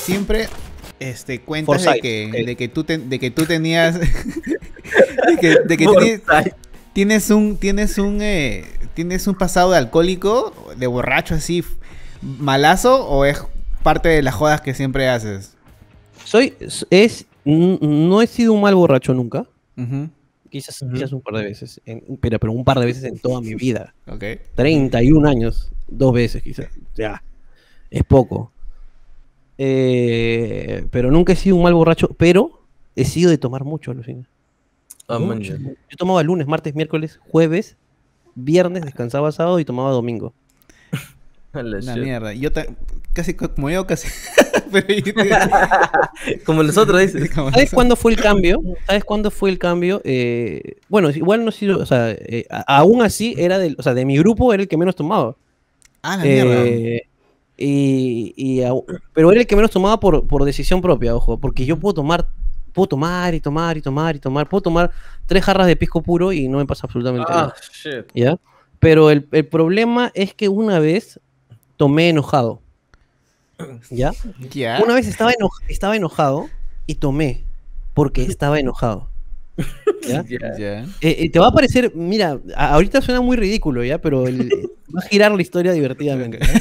siempre cuentas de Forsyth, que, ok. de que tú tenías de que tienes un pasado de alcohólico, de borracho así malazo, o es parte de las jodas que siempre haces. No he sido un mal borracho nunca. Ujú. Quizás un par de veces, pero un par de veces en toda mi vida. Ok. 31 años, 2 veces quizás. Ya, es poco. Pero nunca he sido un mal borracho, pero he sido de tomar mucho, alucina. Ah, man, Mucho. Yo tomaba lunes, martes, miércoles, jueves, viernes, descansaba sábado y tomaba domingo. Una mierda. Casi como yo, casi. Pero Como nosotros dices. como ¿Sabes no cuándo fue el cambio? ¿Sabes cuándo fue el cambio? Bueno, igual no he sido, o sea, aún así era o sea, de mi grupo era el que menos tomaba. Ah, la mierda. Pero era el que menos tomaba por decisión propia, ojo, porque yo puedo tomar y tomar y tomar y tomar, puedo tomar 3 jarras de pisco puro y no me pasa absolutamente Ah, nada, shit. ¿ya? Pero el problema es que una vez tomé enojado, ¿ya? ¿Ya? Una vez estaba enojado y tomé porque estaba enojado, ¿ya? Ya. Te va a parecer, mira, ahorita suena muy ridículo, ¿ya? Pero va a girar la historia divertidamente, ¿ya?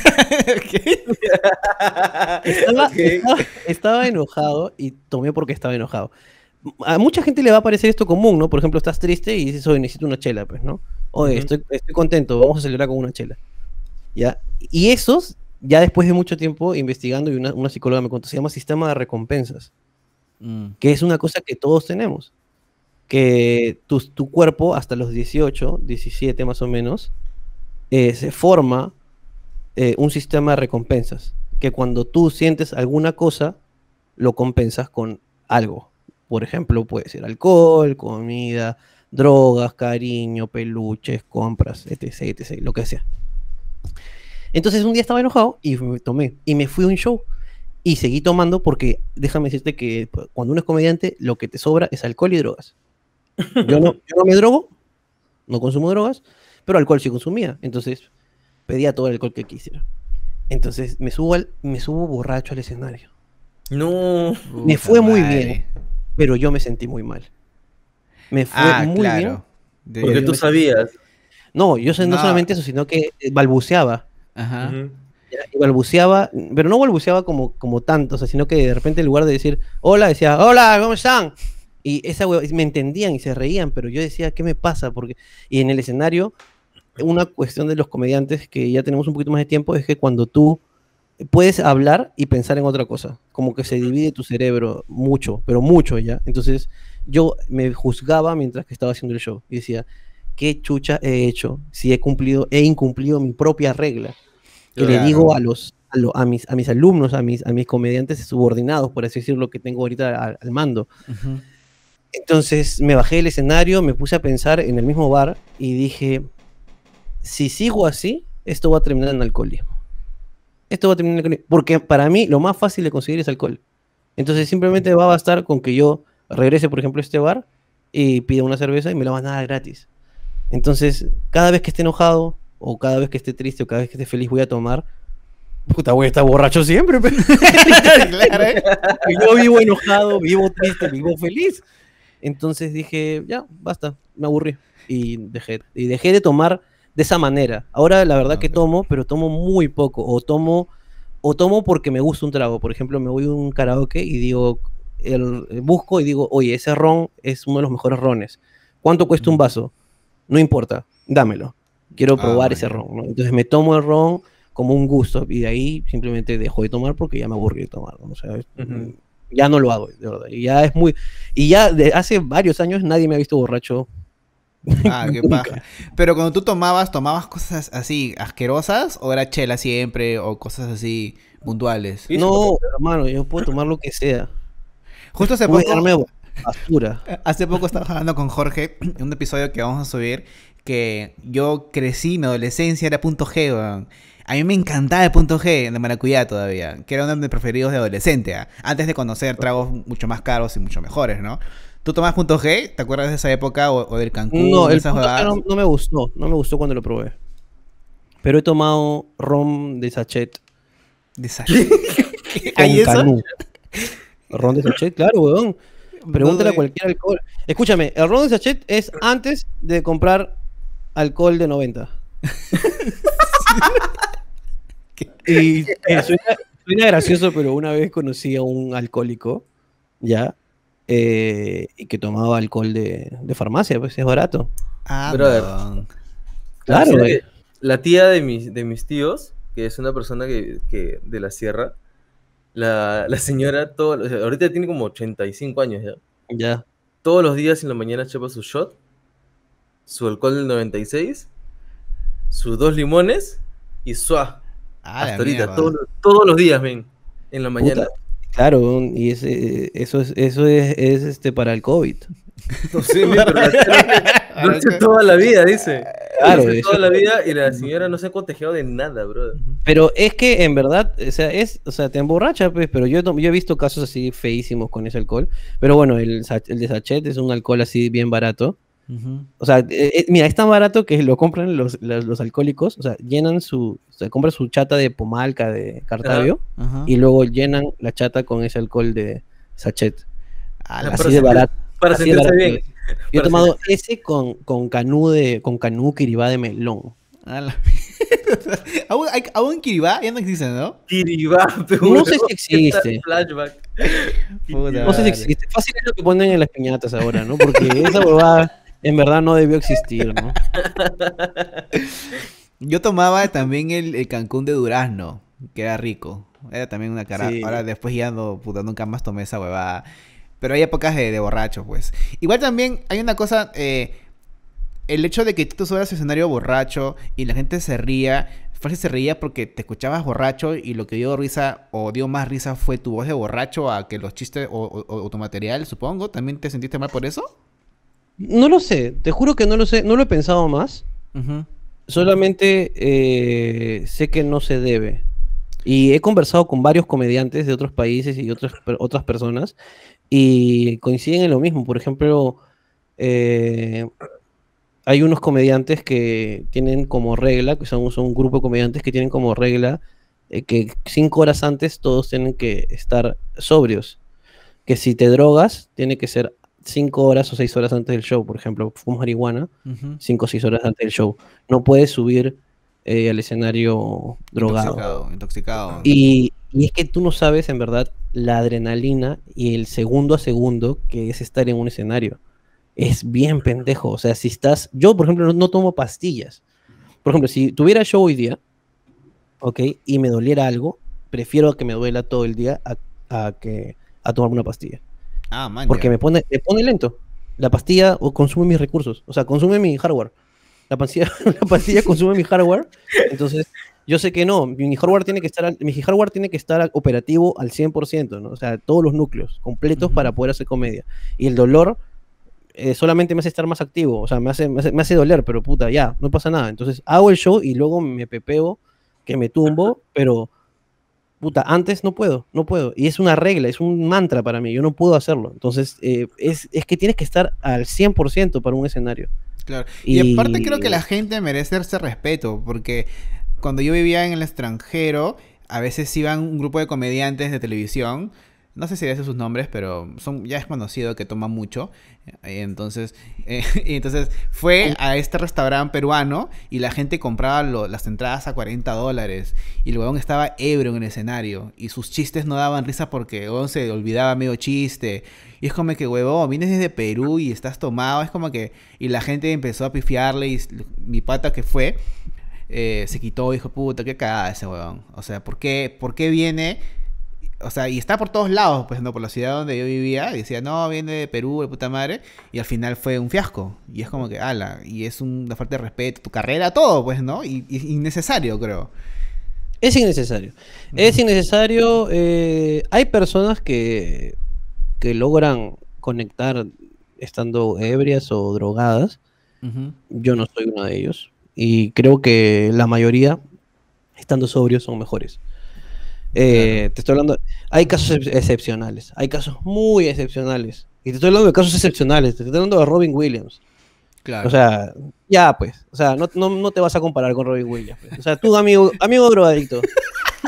Estaba enojado y tomé porque estaba enojado. A mucha gente le va a parecer esto común, ¿no? Por ejemplo, estás triste y dices, oye, necesito una chela, pues, ¿no? Oye, estoy contento, vamos a celebrar con una chela, ¿ya? Y esos, ya después de mucho tiempo investigando, y una psicóloga me contó, se llama sistema de recompensas, que es una cosa que todos tenemos, que tu cuerpo hasta los 18, 17 más o menos, se forma un sistema de recompensas, que cuando tú sientes alguna cosa, lo compensas con algo. Por ejemplo, puede ser alcohol, comida, drogas, cariño, peluches, compras, etc, etc, lo que sea. Entonces un día estaba enojado y me tomé, y me fui a un show, y seguí tomando porque, déjame decirte que cuando uno es comediante, lo que te sobra es alcohol y drogas. Yo no me drogo, no consumo drogas, pero alcohol sí consumía, entonces pedía todo el alcohol que quisiera. Entonces me subo borracho al escenario. No. Me fue muy bien, pero yo me sentí muy mal. Me fue muy bien. Porque tú sabías. No, yo no No. solamente eso, sino que balbuceaba. Ajá. Y balbuceaba, pero no balbuceaba como tanto, o sea, sino que de repente en lugar de decir hola, decía hola, ¿cómo están? Y me entendían y se reían, pero yo decía, ¿qué me pasa? Y en el escenario, una cuestión de los comediantes que ya tenemos un poquito más de tiempo es que cuando tú puedes hablar y pensar en otra cosa, como que se divide tu cerebro mucho, pero mucho ya. Entonces yo me juzgaba mientras que estaba haciendo el show y decía, ¿qué chucha he hecho si he incumplido mi propia regla? Que le digo a mis alumnos, a mis comediantes subordinados, por así decirlo, que tengo ahorita al mando. Entonces me bajé del escenario, me puse a pensar en el mismo bar y dije, si sigo así, esto va a terminar en alcoholismo. Porque para mí lo más fácil de conseguir es alcohol. Entonces simplemente va a bastar con que yo regrese, por ejemplo, a este bar y pida una cerveza y me la van a dar gratis. Entonces, cada vez que esté enojado, o cada vez que esté triste, o cada vez que esté feliz, voy a tomar. Puta, voy a estar borracho siempre. Claro, ¿eh? Yo vivo enojado, vivo triste, vivo feliz. Entonces dije, ya, basta, me aburrí. Y dejé de tomar de esa manera. Ahora la verdad que tomo, pero tomo muy poco. O tomo porque me gusta un trago. Por ejemplo, me voy a un karaoke y digo, busco y digo, oye, ese ron es uno de los mejores rones. ¿Cuánto cuesta un vaso? No importa, dámelo. Quiero probar ese ron, ¿no? Entonces me tomo el ron como un gusto y de ahí simplemente dejo de tomar porque ya me aburrí de tomar, ¿no? O sea, ya no lo hago, de verdad. Y ya de hace varios años nadie me ha visto borracho. Ah, qué paja. Pero cuando tú tomabas cosas así asquerosas, o era chela siempre, o cosas así puntuales. No, hermano, yo puedo tomar lo que sea. Justo hace Puedo poco, darme basura. hace poco estaba hablando con Jorge en un episodio que vamos a subir, que yo crecí, mi adolescencia era punto G, weón. A mí me encantaba el punto G de maracuyá todavía, que era uno de mis preferidos de adolescente, antes de conocer tragos mucho más caros y mucho mejores, ¿no? ¿Tú tomas punto G? ¿Te acuerdas de esa época o del Cancún? No, el esas punto G jugadas? no me gustó, no me gustó cuando lo probé. Pero he tomado ron de sachet. De sachet. ¿Hay eso? Canú. Ron de sachet, claro, weón. Pregúntale a No, cualquier alcohol. Escúchame, el ron de sachet es antes de comprar alcohol de 90. Y suena gracioso, pero una vez conocí a un alcohólico, ya, y que tomaba alcohol de farmacia, pues es barato. Ah, Brother. no. Claro, Alucina güey. que la tía de mis tíos, que es una persona que de la sierra, la señora, o sea, ahorita tiene como 85 años ya. Ya. Todos los días en la mañana chapa su shot, su alcohol del 96, sus 2 limones y suá. Ah, la Hasta ahorita, mierda. todos los días, ven, en la mañana. Puta, claro, weón, y eso es para el COVID. No sé, men, pero la tía lo hace toda la vida, dice. Claro, Lo hace eso. toda la vida y la señora no se ha contagiado de nada, brother. Pero es que en verdad, o sea, te emborracha, pues, pero yo he visto casos así feísimos con ese alcohol. Pero bueno, el de sachet es un alcohol así bien barato. Ujú. O sea, mira, es tan barato que lo compran los alcohólicos, o sea, o sea, compran su chata de Pomalca, de Cartavio, Ajá. y luego llenan la chata con ese alcohol de sachet. Ah, Para la- Así de barato. Para así de sentirse barato bien. es. Yo he Para tomado ese con canú Kiribá de melón. ah, la- ¿Aún en Kiribá? Ya no existe, ¿no? Kiribá, No sé si existe. Flashback. Puta No sé si Vale. existe. Fácil es lo que ponen en las piñatas ahora, ¿no? Porque esa huevada en verdad no debió existir, ¿no? Yo tomaba también el Cancún de durazno, que era rico. Era también una cara. Sí. Ahora después ya no, puta, nunca más tomé esa huevada. Pero hay épocas de borracho, pues. Igual también hay una cosa, el hecho de que tú subas al escenario borracho y la gente se ría, fácil se reía porque te escuchabas borracho y lo que dio risa o dio más risa fue tu voz de borracho a que los chistes o tu material, supongo. ¿También te sentiste mal por eso? No lo sé, te juro que no lo sé, no lo he pensado más. Ujú. Solamente sé que no se debe. Y he conversado con varios comediantes de otros países y otras personas y coinciden en lo mismo. Por ejemplo, eh, hay unos comediantes que tienen como regla, que son un grupo de comediantes que tienen como regla que 5 horas antes todos tienen que estar sobrios. Que si te drogas, tiene que ser 5 horas o 6 horas antes del show. Por ejemplo, fumas marihuana, Ujú. 5 o 6 horas antes del show. No puedes subir al escenario drogado. Intoxicado. Y es que tú no sabes, en verdad, la adrenalina y el segundo a segundo que es estar en un escenario. Es bien pendejo. O sea, si estás... Yo, por ejemplo, no tomo pastillas. Por ejemplo, si tuviera show hoy día, ¿ok? Y me doliera algo, prefiero que me duela todo el día a tomarme una pastilla. Ah, man. Porque ya. me pone lento. La pastilla consume mis recursos. O sea, consume mi hardware. La pastilla consume mi hardware. Entonces, yo sé que no. Mi hardware tiene que estar operativo al 100%, ¿no? O sea, todos los núcleos completos Ujú. para poder hacer comedia. Y el dolor solamente me hace estar más activo. O sea, me hace doler, pero puta, ya, no pasa nada. Entonces, hago el show y luego me pepeo, que me tumbo, pero puta, antes no puedo. Y es una regla, es un mantra para mí, yo no puedo hacerlo. Entonces, es que tienes que estar al 100% para un escenario. Claro. Y aparte creo que Y la gente merece ese respeto, porque cuando yo vivía en el extranjero, a veces iban un grupo de comediantes de televisión, no sé si decir sus nombres, pero ya es conocido que toman mucho. Entonces, y entonces fue a este restaurante peruano y la gente compraba las entradas a $40 y el huevón estaba ebrio en el escenario y sus chistes no daban risa porque el huevón se olvidaba medio chiste. Y es como que, huevón, vienes desde Perú y estás tomado, es como que... Y la gente empezó a pifiarle y mi pata que fue, se quitó y dijo, puta, qué cagada ese huevón. O sea, ¿por qué viene? O sea, y está por todos lados, pues, ¿no? Por la ciudad donde yo vivía, y decía, no, viene de Perú, de puta madre, y al final fue un fiasco. Y es como que, ala, y es una falta de respeto, tu carrera, todo, pues, ¿no? Y innecesario, creo. es innecesario. Es innecesario. Hay personas que logran conectar estando ebrias o drogadas. Ujú. Yo no soy uno de ellos. Y creo que la mayoría, estando sobrios, son mejores. Claro. Te estoy hablando, hay casos excepcionales, hay casos muy excepcionales. Y te estoy hablando de casos excepcionales, te estoy hablando de Robin Williams. Claro. O sea, ya pues, o sea, no te vas a comparar con Robin Williams, pues. O sea, tú, amigo drogadicto,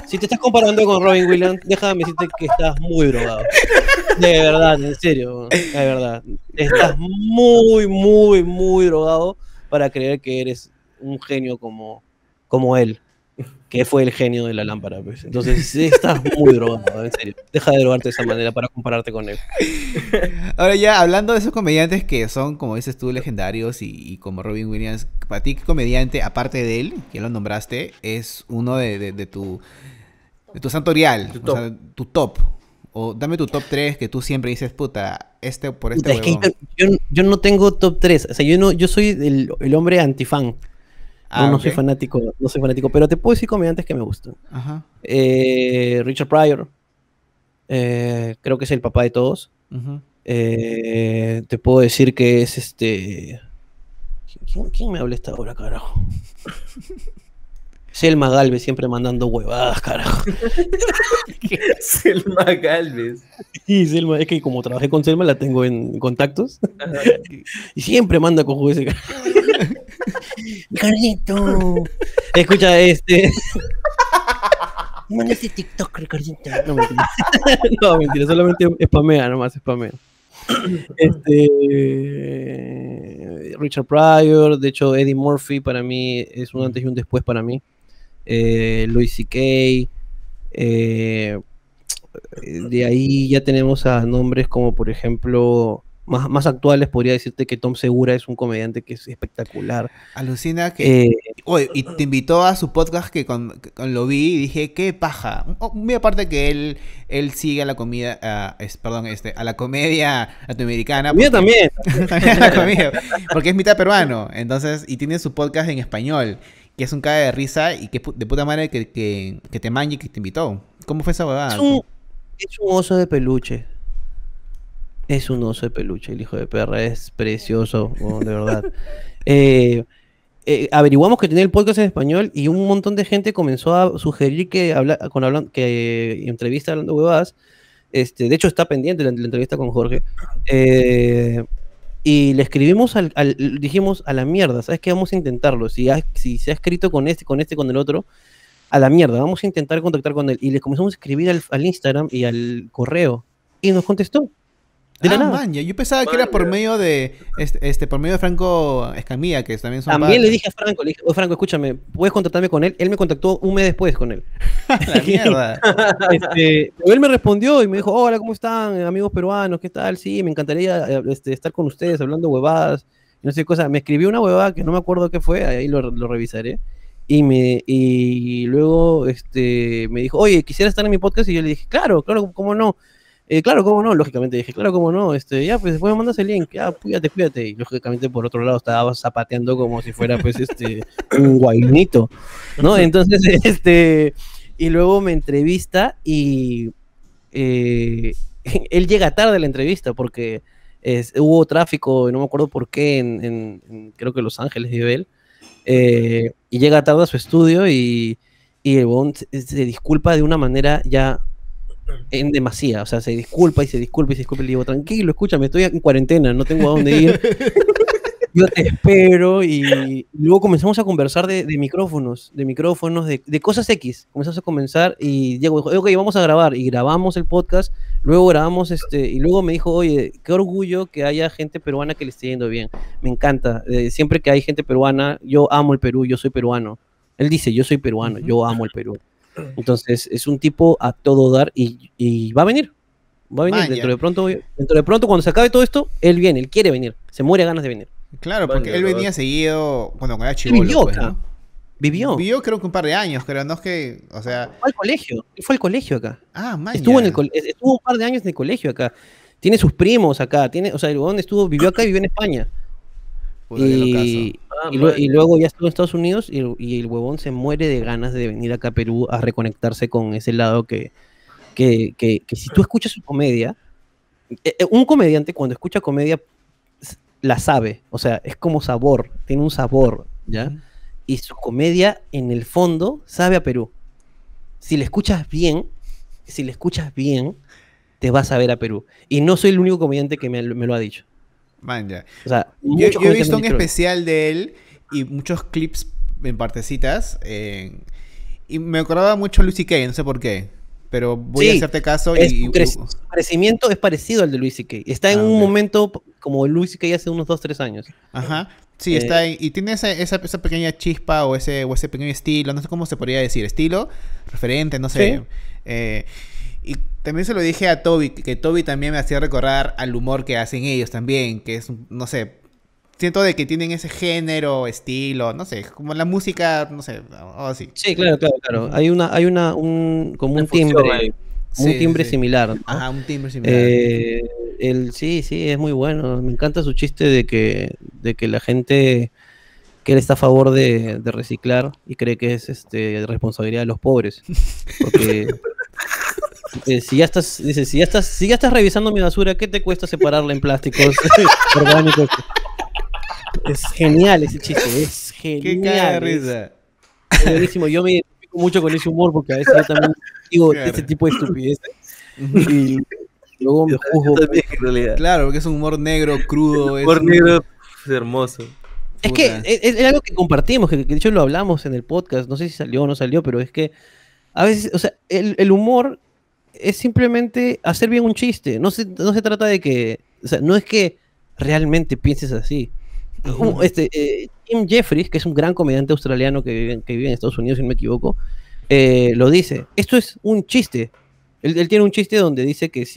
si te estás comparando con Robin Williams, déjame decirte que estás muy drogado. De verdad, en serio, de verdad. Estás muy, muy, muy drogado para creer que eres un genio como él, que fue el genio de la lámpara, pues. Entonces, sí, estás muy drogado, en serio. Deja de drogarte de esa manera para compararte con él. Ahora ya, hablando de esos comediantes que son, como dices tú, legendarios y como Robin Williams, para ti, ¿qué comediante, aparte de él, que lo nombraste, es uno de tu santorial? Tu O top. sea, tu top. O dame tu top 3 que tú siempre dices, puta, este por este Puta, es que huevón. yo no tengo top 3. O sea, yo soy el hombre antifan. Ah, No ok. soy fanático, no soy fanático, pero te puedo decir comediantes que me gustan. Ajá. Richard Pryor, creo que es el papá de todos. Ujú. Te puedo decir que es ¿Quién me habla esta hora, carajo? Selma Galvez siempre mandando huevadas, carajo. Selma Galvez. Y Selma, es que como trabajé con Selma, la tengo en contactos. Ajá. Y siempre manda con ese carajo. Ricardito. Escucha, manda ese TikTok, Ricardito. No, mentira. No, mentira, solamente spamea nomás, spamea. Richard Pryor, de hecho Eddie Murphy para mí es un antes y un después para mí. Louis C.K. De ahí ya tenemos a nombres como por ejemplo más actuales, podría decirte que Tom Segura es un comediante que es espectacular. Alucina que... Eh, Oye, y te invitó a su podcast que con lo vi y dije, qué paja. Muy aparte que él sigue a la comida, perdón, a la comedia latinoamericana. Mira también. También a la comedia, porque es mitad peruano. Entonces, y tiene su podcast en español, que es un caga de risa y que de puta madre que te manje y que te invitó. ¿Cómo fue esa huevada? Es un oso de peluche. Es un oso de peluche, el hijo de perra. Es precioso, oh, de verdad. Averiguamos que tenía el podcast en español y un montón de gente comenzó a sugerir que entrevista hablando huevadas. De hecho, está pendiente la entrevista con Jorge. Y le escribimos dijimos a la mierda, ¿sabes qué? Vamos a intentarlo. Si se ha escrito con con el otro, a la mierda, vamos a intentar contactar con él. Y le comenzamos a escribir al Instagram y al correo. Y nos contestó. De la nada. Man, yo pensaba que era por medio de por medio de Franco Escamilla, que también son También le patas. dije a Franco, oye, Franco, escúchame, ¿puedes contactarme con él? Él me contactó un mes después con él. La mierda. Pero él me respondió y me dijo, hola, ¿cómo están, amigos peruanos? ¿Qué tal? Sí, me encantaría estar con ustedes hablando huevadas, no sé qué cosa. Me escribió una huevada que no me acuerdo qué fue, ahí lo revisaré. Y luego me dijo, oye, ¿quisiera estar en mi podcast? Y yo le dije, claro, cómo no. Claro, cómo no, lógicamente dije, claro, cómo no, ya, pues después me mandas el link, ya, cuídate. Y lógicamente por otro lado estaba zapateando como si fuera, pues, un guainito, ¿no? Entonces, y luego me entrevista y él llega tarde a la entrevista porque hubo tráfico, no me acuerdo por qué, creo que Los Ángeles vive él, y llega tarde a su estudio y el huevón se disculpa de una manera ya en demasía, o sea, se disculpa y se disculpa y se disculpa y le digo, tranquilo, escúchame, estoy en cuarentena, no tengo a dónde ir, yo te espero. Y luego comenzamos a conversar de micrófonos, de cosas X, comenzamos a conversar y Diego dijo, ok, vamos a grabar, y grabamos el podcast, luego grabamos y luego me dijo, oye, qué orgullo que haya gente peruana que le esté yendo bien, me encanta, siempre que hay gente peruana, yo amo el Perú, yo soy peruano, él dice, yo soy peruano, yo amo el Perú. Entonces es un tipo a todo dar y va a venir. Vaya. Dentro de pronto cuando se acabe todo esto, él viene, él quiere venir, se muere ganas de venir. Claro, porque Vaya, él venía ¿verdad? seguido cuando era Él chibolo, vivió pues, acá, ¿no? vivió, Vivió creo que un par de años, creo, no es que, o sea, fue al colegio, él fue al colegio acá, man, estuvo ya. estuvo un par de años en el colegio acá, tiene sus primos acá, o sea, el huevón vivió acá y vivió en España. Puta, qué locazo. Y luego ya estuvo en Estados Unidos y el huevón se muere de ganas de venir acá a Perú a reconectarse con ese lado que si tú escuchas su comedia, un comediante cuando escucha comedia la sabe, o sea, es como sabor, tiene un sabor, ¿ya? Ujú. Y su comedia en el fondo sabe a Perú. Si le escuchas bien, te vas a ver a Perú. Y no soy el único comediante que me lo ha dicho. Man, ya. O sea, Yo muchos he comediantes visto me un han dicho, especial de él y muchos clips en partecitas. Y me acordaba mucho Luis C.K., no sé por qué. Pero voy a Sí, hacerte caso su crecimiento es parecido al de Luis C.K. Está en un ok. momento como Luis C.K. hace unos 2-3 años. Ajá. Sí, Eh, está ahí. Y tiene esa pequeña chispa o ese pequeño estilo, no sé cómo se podría decir, estilo, referente, no sé. Sí. Y también se lo dije a Toby, que Toby también me hacía recordar al humor que hacen ellos también, que es, no sé, siento de que tienen ese género, estilo, no sé, como la música, no sé, o así. Sí, claro, claro, claro. Ujú. Como Una un fusión timbre, ahí. como un Sí, sí, timbre sí. similar, ¿no? Ajá, un timbre similar. Eh, sí, sí, es muy bueno. Me encanta su chiste de que la gente que él está a favor de reciclar y cree que es responsabilidad de los pobres. Porque si ya estás revisando mi basura, ¿qué te cuesta separarla en plásticos orgánicos? Es genial ese chiste, es Qué caga de genial, risa. es buenísimo. Yo me identifico mucho con ese humor porque a veces yo también digo ese Claro. tipo de estupideces Ujú. y luego me Yo juzgo. también, en realidad. Claro, porque es un humor negro, crudo, es Por negro, es hermoso. Es que puta. es algo que compartimos, que de hecho lo hablamos en el podcast, no sé si salió o no salió, pero es que a veces, o sea, el humor es simplemente hacer bien un chiste, no se trata de que, o sea, no es que realmente pienses así. Ujú. Jim Jeffries, que es un gran comediante australiano que vive en Estados Unidos, si no me equivoco, lo dice, esto es un chiste. Él tiene un chiste donde dice que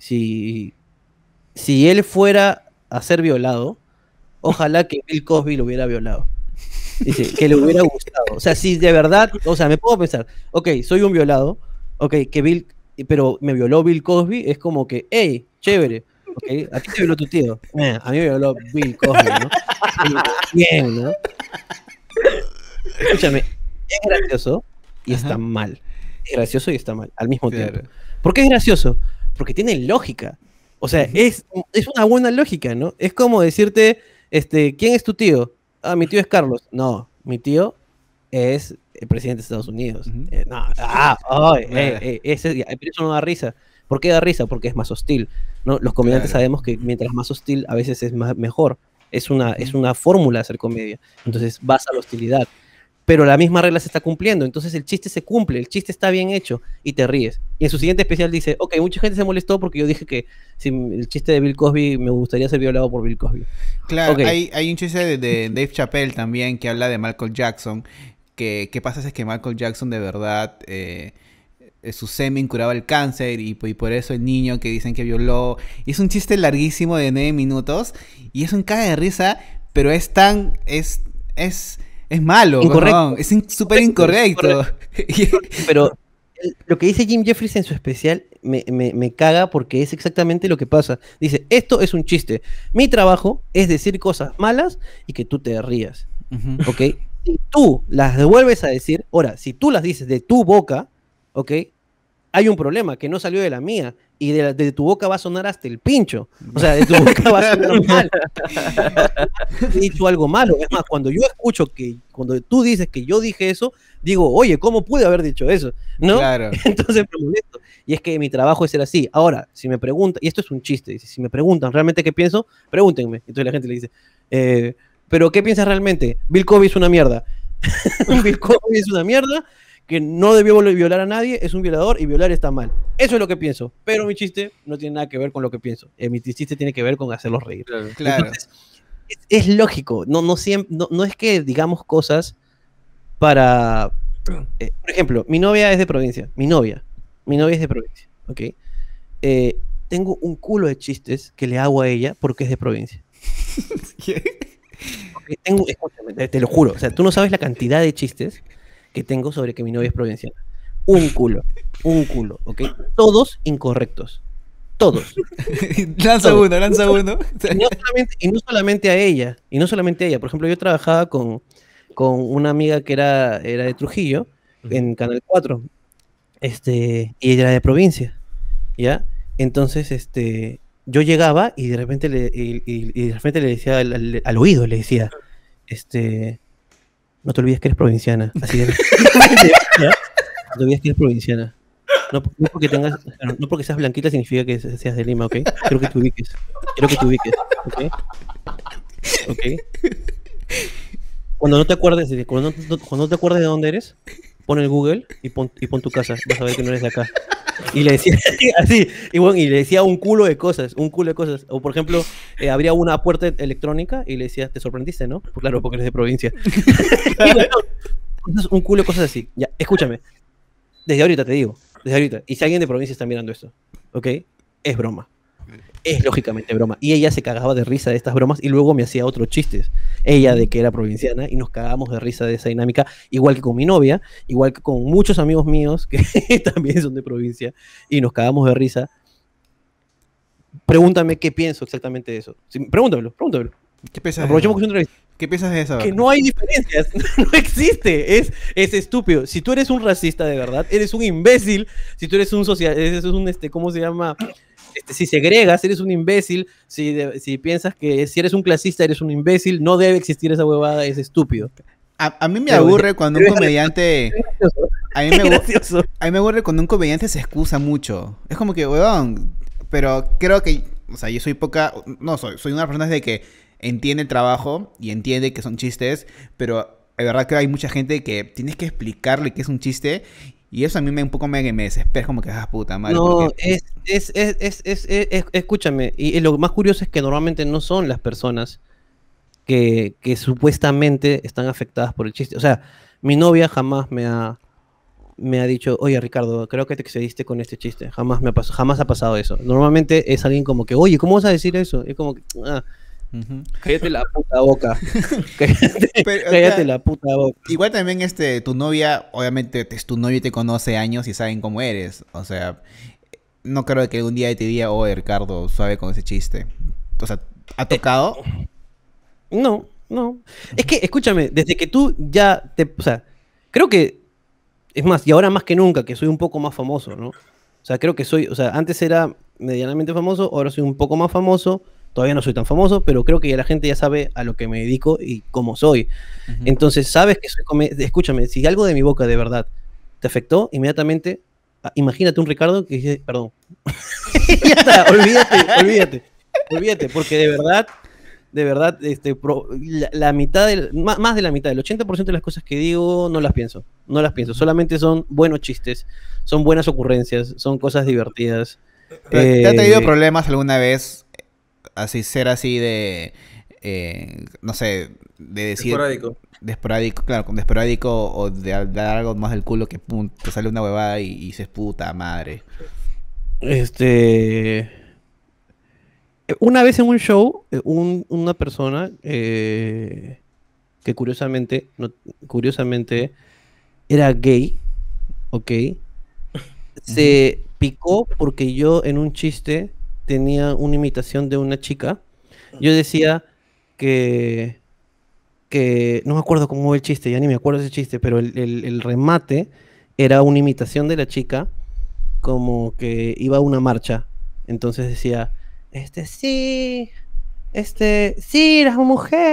si él fuera a ser violado, ojalá que Bill Cosby lo hubiera violado. Dice, que le hubiera gustado. O sea, si de verdad, o sea, me puedo pensar, ok, soy un violado, ok, pero me violó Bill Cosby, es como que, hey, chévere, ok, a ti te violó tu tío, a mí me violó Bill Cosby, ¿no? Como que, bien, ¿no? Escúchame, es gracioso y está Ajá, mal. Es gracioso y está mal al mismo tiempo. claro. ¿Por qué es gracioso? Porque tiene lógica. O sea, Ujú. es una buena lógica, ¿no? Es como decirte, ¿quién es tu tío? Ah, mi tío es Carlos. No, mi tío es el presidente de Estados Unidos. Ujú. No, ay, Claro. pero eso no da risa. ¿Por qué da risa? Porque es más hostil, ¿no? Los comediantes Claro. sabemos que mientras más hostil, a veces es mejor. Es una, Ujú. es una fórmula hacer comedia. Entonces vas a la hostilidad. Pero la misma regla se está cumpliendo. Entonces el chiste se cumple, el chiste está bien hecho y te ríes. Y en su siguiente especial dice, ok, mucha gente se molestó porque yo dije que si el chiste de Bill Cosby me gustaría ser violado por Bill Cosby. Claro, Ok, hay un chiste de Dave Chappelle también que habla de Michael Jackson. Que qué pasa es que Michael Jackson de verdad su semen curaba el cáncer y por eso el niño que dicen que violó. Y es un chiste larguísimo de 9 minutos y es un caga de risa, pero es malo, incorrecto. weón. Es súper incorrecto. Pero lo que dice Jim Jeffries en su especial me caga porque es exactamente lo que pasa. Dice, esto es un chiste. Mi trabajo es decir cosas malas y que tú te rías. Ujú. ¿Ok? Si tú las devuelves a decir, ahora, si tú las dices de tu boca, ¿ok? Hay un problema que no salió de la mía y de tu boca va a sonar hasta el pincho. O sea, de tu boca va a sonar mal. He dicho algo malo. Es más, cuando tú dices que yo dije eso, digo, oye, ¿cómo pude haber dicho eso? ¿No? Claro. Entonces me molesto. Y es que mi trabajo es ser así. Ahora, si me preguntan, y esto es un chiste, dice, si me preguntan realmente qué pienso, pregúntenme. Entonces la gente le dice, ¿pero qué piensas realmente? Bill Cosby es una mierda. Bill Cosby es una mierda que no debió violar a nadie, es un violador y violar está mal. Eso es lo que pienso. Pero mi chiste no tiene nada que ver con lo que pienso. Mi chiste tiene que ver con hacerlos reír. Claro. Claro. Entonces, es lógico. No es que digamos cosas para. Por ejemplo, mi novia es de provincia. Mi novia es de provincia. ¿Ok? Tengo un culo de chistes que le hago a ella porque es de provincia. Escúchame, te lo juro. O sea, tú no sabes la cantidad de chistes que tengo sobre que mi novia es provinciana. Un culo, ¿ok? Todos incorrectos. Todos. Lanza Todos. uno, lanza uno. Y no solamente a ella. Por ejemplo, yo trabajaba con una amiga que era de Trujillo, en Canal 4. Y ella era de provincia. ¿Ya? Entonces, yo llegaba y de repente le decía al oído, le decía, no te olvides que eres provinciana. Así de. No te olvides que eres provinciana. No porque seas blanquita significa que seas de Lima, ¿ok? Quiero que te ubiques. ¿Ok? ¿Ok? Cuando no te acuerdes de dónde eres, pon el Google y pon tu casa, vas a ver que no eres de acá. Y le decía así, y bueno, y le decía un culo de cosas. O por ejemplo, abría una puerta electrónica y le decía, te sorprendiste, ¿no? Pues claro, porque eres de provincia. Y bueno, un culo de cosas así. Ya, escúchame. Desde ahorita te digo, desde ahorita. Y si alguien de provincia está mirando esto, ¿ok? Es broma. Es lógicamente broma. Y ella se cagaba de risa de estas bromas y luego me hacía otros chistes. Ella de que era provinciana y nos cagábamos de risa de esa dinámica, igual que con mi novia, igual que con muchos amigos míos que también son de provincia y nos cagamos de risa. Pregúntame qué pienso exactamente de eso. Sí, pregúntamelo. ¿Qué piensas Aprovechemos que de es una entrevista. eso? ¿Qué piensas de eso? Que no hay diferencias, no existe, es estúpido. Si tú eres un racista de verdad, eres un imbécil. Si tú eres un social, eres un ¿cómo se llama? Si segregas, eres un imbécil. Si piensas que si eres un clasista, eres un imbécil. No debe existir esa huevada, es estúpido. A mí me aburre cuando un comediante... A mí me gracioso. A mí me aburre cuando un comediante se excusa mucho. Es como que, weón, pero creo que, o sea, yo soy soy una persona de que entiende el trabajo y entiende que son chistes, pero de verdad que hay mucha gente que tienes que explicarle que es un chiste y eso a mí me un poco me desespera, como que, puta madre. No, porque... escúchame, y lo más curioso es que normalmente no son las personas que supuestamente están afectadas por el chiste. O sea, mi novia jamás me ha dicho, oye Ricardo, creo que te excediste con este chiste. Jamás ha pasado eso. Normalmente es alguien como que, oye, ¿cómo vas a decir eso? Es como que, cállate la puta boca. Cállate la puta boca. Igual también tu novia, obviamente es tu novia y te conoce años y saben cómo eres. O sea, no creo que un día te diga, oye Ricardo, suave con ese chiste. O sea, ¿ha tocado? No. Es que, escúchame, desde que tú ya o sea, creo que es más, y ahora más que nunca, que soy un poco más famoso, ¿no? O sea, creo que antes era medianamente famoso, ahora soy un poco más famoso, todavía no soy tan famoso, pero creo que ya la gente ya sabe a lo que me dedico y cómo soy. Entonces, sabes que escúchame, si algo de mi boca de verdad te afectó, inmediatamente, imagínate un Ricardo que dice, perdón. Ya está, olvídate, porque de verdad, la mitad más de la mitad, el 80% de las cosas que digo no las pienso, solamente son buenos chistes, son buenas ocurrencias, son cosas divertidas. ¿Te ha tenido problemas alguna vez ser así de, no sé, de decir... Esporádico, claro, con esporádico o de dar algo más del culo que pum, te sale una huevada y dices puta madre? Una vez en un show, una persona que curiosamente era gay, ¿ok? Se picó porque yo en un chiste tenía una imitación de una chica. Yo decía que no me acuerdo cómo fue el chiste, ya ni me acuerdo ese chiste, pero el remate era una imitación de la chica como que iba a una marcha. Entonces decía... sí, las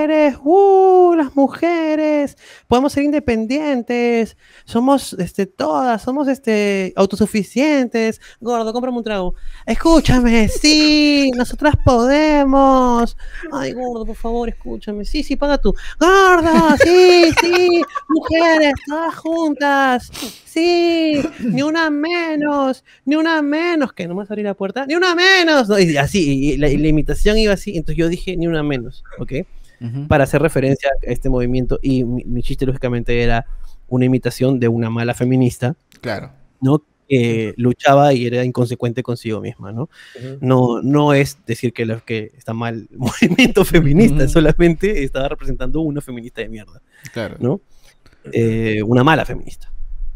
mujeres, podemos ser independientes, somos, todas, somos, autosuficientes, gordo, cómprame un trago, escúchame, sí, nosotras podemos, ay, gordo, por favor, escúchame, sí, paga tú, gordo, sí, mujeres, todas juntas, sí, ni una menos, que no me vas a abrir la puerta, ni una menos, ¿no? Y así, y la imitación iba así, entonces yo dije ni una menos, ¿ok? Para hacer referencia a este movimiento, y mi chiste lógicamente era una imitación de una mala feminista, claro, ¿no? Que luchaba y era inconsecuente consigo misma, ¿no? No es decir que está mal el movimiento feminista, solamente estaba representando una feminista de mierda, claro, ¿no? Una mala feminista.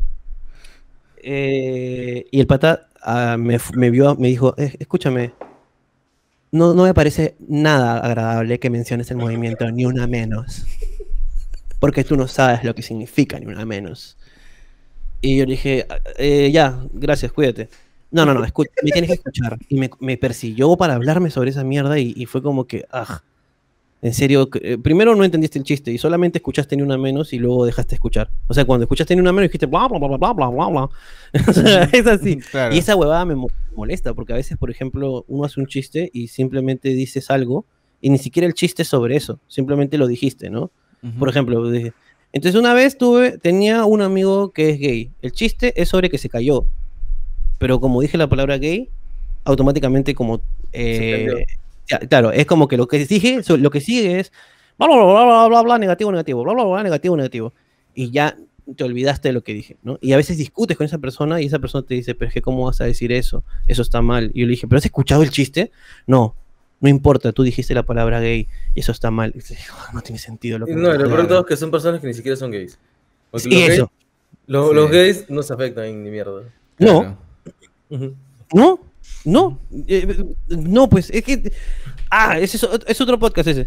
Y el pata me vio, me dijo, escúchame, no me parece nada agradable que menciones el movimiento ni una menos, porque tú no sabes lo que significa ni una menos. Y yo le dije, ya, gracias, cuídate. No, me tienes que escuchar. Y me persiguió para hablarme sobre esa mierda y fue como que, en serio, primero no entendiste el chiste y solamente escuchaste ni una menos y luego dejaste escuchar. O sea, cuando escuchaste ni una menos dijiste bla, bla, bla, bla, bla, bla, bla. O sea, es así. Claro. Y esa huevada me molesta porque a veces, por ejemplo, uno hace un chiste y simplemente dices algo y ni siquiera el chiste es sobre eso, simplemente lo dijiste, ¿no? Por ejemplo, dije, Entonces una vez tenía un amigo que es gay. El chiste es sobre que se cayó. Pero como dije la palabra gay, automáticamente como... claro, es como que lo que lo que sigue es bla, bla, bla, bla, bla, bla, negativo, negativo, bla, bla, bla, negativo, negativo. Y ya te olvidaste de lo que dije, ¿no? Y a veces discutes con esa persona y esa persona te dice, pero es que ¿cómo vas a decir eso? Eso está mal. Y yo le dije, ¿pero has escuchado el chiste? No, no importa, tú dijiste la palabra gay y eso está mal. Y dice, no tiene sentido lo que No, lo peor de todo es que son personas que ni siquiera son gays. Porque sí, eso. Los gays no se afectan ni mierda. No, Ujú. no, no, pues es que... ese es otro podcast ese.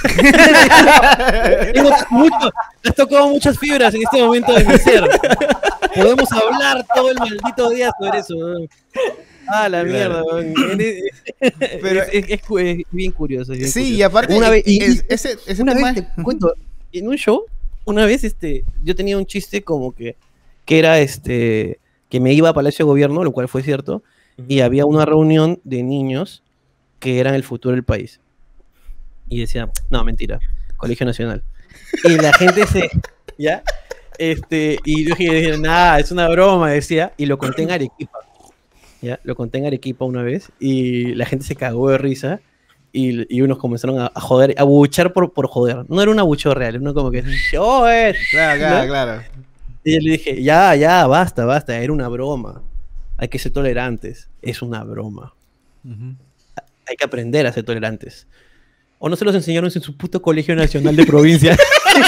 Has tocado muchas fibras en este momento de mi ser. Podemos hablar todo el maldito día sobre eso. La mierda. Pero es bien curioso. Es bien Sí, curioso. y aparte, una vez, ese una tema... vez te cuento, en un show, una vez yo tenía un chiste como que era que me iba a Palacio de Gobierno, lo cual fue cierto, y había una reunión de niños que eran el futuro del país. Y decía, no, mentira, Colegio Nacional. Y la gente ¿ya? Y yo dije, nada, es una broma, decía, y lo conté en Arequipa. ¿Ya? Lo conté en Arequipa una vez, y la gente se cagó de risa, y unos comenzaron a joder, a buchar por joder. No era un abucheo real, era uno como que, Claro. Y yo le dije, ya, basta, era una broma. Hay que ser tolerantes, es una broma. Hay que aprender a ser tolerantes. ¿O no se los enseñaron en su puto Colegio Nacional de Provincia?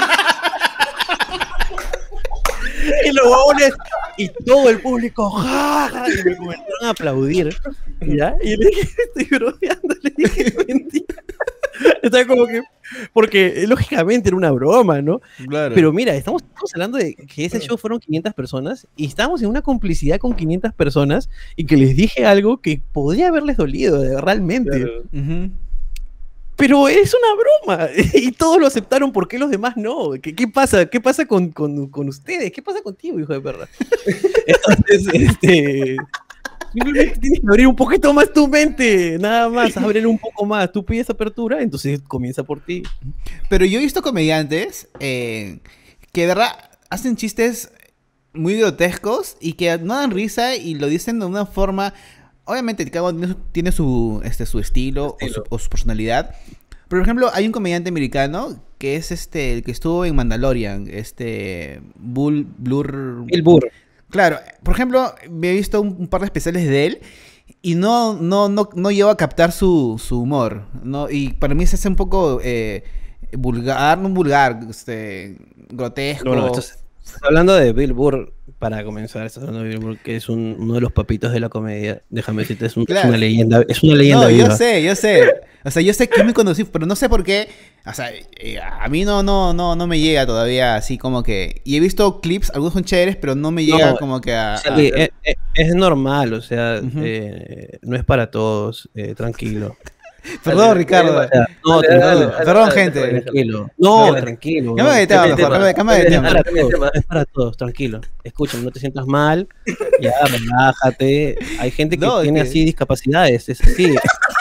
Y los huevones, y todo el público, y me comenzaron a aplaudir. ¿Ya? Y le dije, estoy bromeando, le dije, mentira. Estaba como que, porque lógicamente era una broma, ¿no? Claro. Pero mira, estamos hablando de que ese show fueron 500 personas y estábamos en una complicidad con 500 personas y que les dije algo que podría haberles dolido, realmente. Claro. Pero es una broma y todos lo aceptaron, ¿por qué los demás no? ¿Qué pasa? ¿Qué pasa con ustedes? ¿Qué pasa contigo, hijo de perra? Entonces, simplemente tienes que abrir un poquito más tu mente, nada más, abrir un poco más. Tú pides apertura, entonces comienza por ti. Pero yo he visto comediantes que de verdad hacen chistes muy grotescos y que no dan risa y lo dicen de una forma... Obviamente cada uno tiene su estilo o su personalidad. Pero, por ejemplo, hay un comediante americano que es el que estuvo en Mandalorian, Bill Burr. Claro, por ejemplo, me he visto un par de especiales de él y no llevo a captar su humor, ¿no? Y para mí se hace un poco grotesco. No, estás hablando de Bill Burr, para comenzar, estás hablando de Bill Burr, que es uno de los papitos de la comedia. Déjame decirte, es una leyenda. Es una leyenda No, viva. yo sé. O sea, yo sé que es muy conocido, pero no sé por qué. O sea, a mí no me llega todavía así como que... Y he visto clips, algunos son chéveres, pero no me llega como que a... Sí, es normal, o sea, no es para todos, tranquilo. Perdón, Ricardo. No, Perdón, gente. Tranquilo. No, tranquilo. Cámbiame de tema, mejor. Cámbiame de tema. Es para todos, tranquilo. Escúchame, no te sientas mal. Ya, relájate. Hay gente que tiene así discapacidades, es así.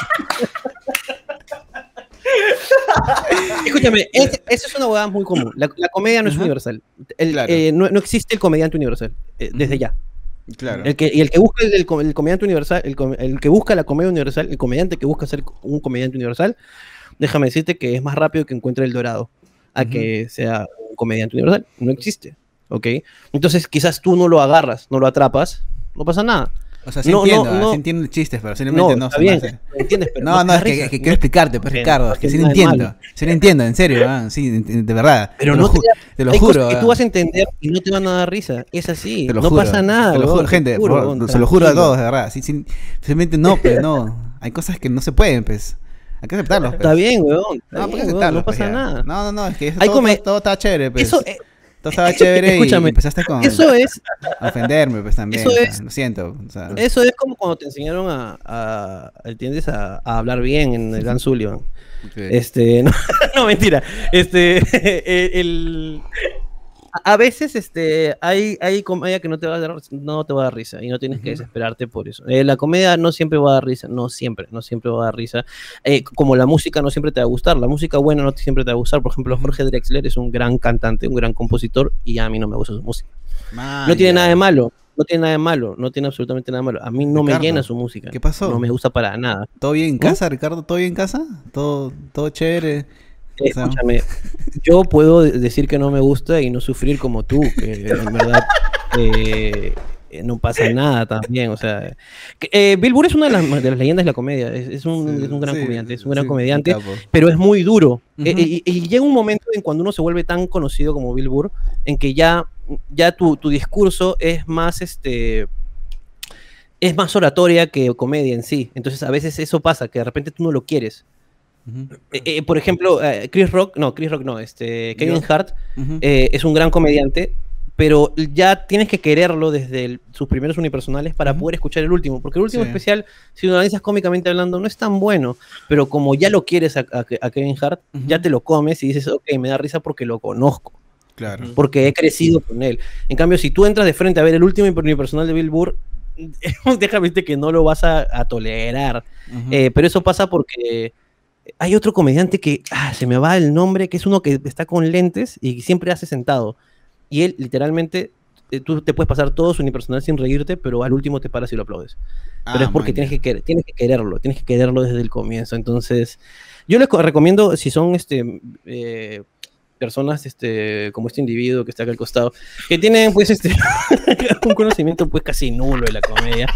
Escúchame, esa es una huevada muy común. La comedia no es universal. Claro. No existe el comediante universal, desde ya. Claro. El que busca el comediante universal, el que busca la comedia universal, el comediante que busca ser un comediante universal, déjame decirte que es más rápido que encuentre el dorado a que sea un comediante universal. No existe, ¿ok? Entonces quizás tú no lo agarras, no lo atrapas, no pasa nada. O sea, sí entiendo el chiste, pero simplemente no está se bien, me hace. lo entiendes, pero No, es que quiero explicarte, pues, Ricardo, es que sí lo entiendo. Sí lo entiendo, en serio, sí, de verdad. Pero te lo hay juro. cosas que tú vas a entender y no te van a dar risa. Es así, Te lo no juro, pasa nada. Te lo juro, gente, juro, se lo juro a todos, de verdad. Sí, simplemente no, pero no. Hay cosas que no se pueden, pues. Hay que aceptarlos, pues. Está bien, weón. No, porque aceptarlos, no pasa pues, nada. No, es que eso, Hay todo está chévere, pues. Eso, todo estaba chévere escúchame, y empezaste con... Eso es... a ofenderme, pues, también. Eso o sea, es... lo siento. O sea. Eso es como cuando te enseñaron ¿entiendes? A hablar bien en el Dan Sullivan. Okay. No, mentira. A veces hay comedia que no te va a dar risa y no tienes que desesperarte por eso. La comedia no siempre va a dar risa, no siempre va a dar risa. Como la música no siempre te va a gustar, la música buena no siempre te va a gustar. Por ejemplo, Jorge Drexler es un gran cantante, un gran compositor y a mí no me gusta su música. No tiene nada de malo. No tiene nada de malo, no tiene absolutamente nada de malo. A mí no Ricardo, me llena su música. ¿qué pasó? No me gusta para nada. ¿Todo bien en casa, Ricardo? ¿Todo bien en casa? ¿Todo chévere? O sea, Escúchame, yo puedo decir que no me gusta y no sufrir como tú, que en verdad no pasa nada también. O sea, Bill Burr es una de las leyendas de la comedia. Es un gran comediante, es un gran comediante, capo. pero es muy duro. Ujú. Y llega un momento en cuando uno se vuelve tan conocido como Bill Burr, en que ya tu discurso es más oratoria que comedia en sí. Entonces a veces eso pasa, que de repente tú no lo quieres. Por ejemplo, Chris Rock no, Kevin Hart Ujú. es un gran comediante, pero ya tienes que quererlo desde sus primeros unipersonales para Ujú. poder escuchar el último, porque el último Sí. especial, si lo analizas cómicamente hablando, no es tan bueno, pero como ya lo quieres a Kevin Hart, Ujú. ya te lo comes y dices, ok, me da risa porque lo conozco, Claro. porque he crecido con él. En cambio, si tú entras de frente a ver el último unipersonal de Bill Burr, déjame decirte que no lo vas a tolerar. Ujú. Pero eso pasa porque hay otro comediante que se me va el nombre, que es uno que está con lentes y siempre hace sentado. Y él, literalmente, tú te puedes pasar todo su unipersonal sin reírte, pero al último te paras y lo aplaudes. Pero es porque tienes que quererlo desde el comienzo. Entonces, yo les recomiendo, si son personas como este individuo que está acá al costado, que tienen pues un conocimiento pues casi nulo de la comedia,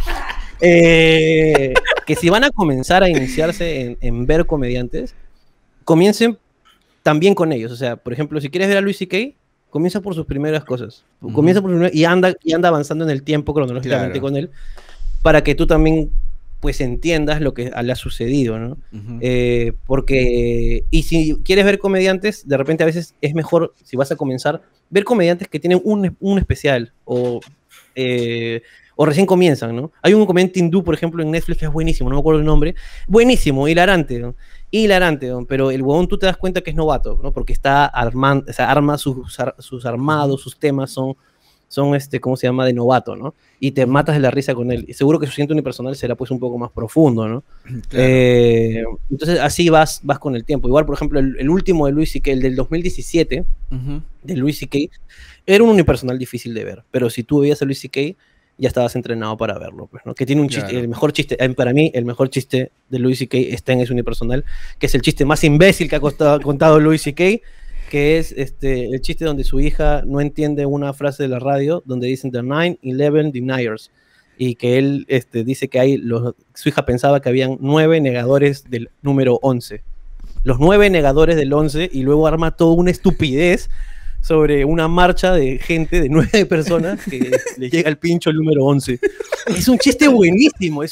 que si van a comenzar a iniciarse en ver comediantes, comiencen también con ellos. O sea, por ejemplo, si quieres ver a Louis C.K., comienza por sus primeras cosas. Comienza por y anda avanzando en el tiempo cronológicamente Claro. con él, para que tú también pues entiendas lo que le ha sucedido, ¿no? Ujú. Porque, y si quieres ver comediantes, de repente a veces es mejor, si vas a comenzar, ver comediantes que tienen un especial o recién comienzan, ¿no? Hay un comediante hindú, por ejemplo, en Netflix que es buenísimo, no me acuerdo el nombre, buenísimo, hilarante, ¿no? Hilarante, ¿no? Pero el huevón tú te das cuenta que es novato, ¿no? Porque está armando, o sea, arma sus armados, sus temas son ¿cómo se llama? De novato, ¿no? Y te matas de la risa con él. Y seguro que su siguiente unipersonal será pues un poco más profundo, ¿no? Claro. Entonces así vas con el tiempo. Igual, por ejemplo, el último de Louis C.K., el del 2017, Ujú. de Louis C.K., era un unipersonal difícil de ver. Pero si tú veías a Louis C.K., ya estabas entrenado para verlo, pues, ¿no? Que tiene un chiste, Claro. el mejor chiste, para mí, el mejor chiste de Louis C.K. está en ese unipersonal, que es el chiste más imbécil que ha contado Louis C.K., que es el chiste donde su hija no entiende una frase de la radio donde dicen The 9/11 Deniers, y que él dice que su hija pensaba que habían 9 negadores del número 11. Los 9 negadores del 11, y luego arma toda una estupidez sobre una marcha de gente, de 9 personas, que le llega el pincho el número 11. Es un chiste buenísimo,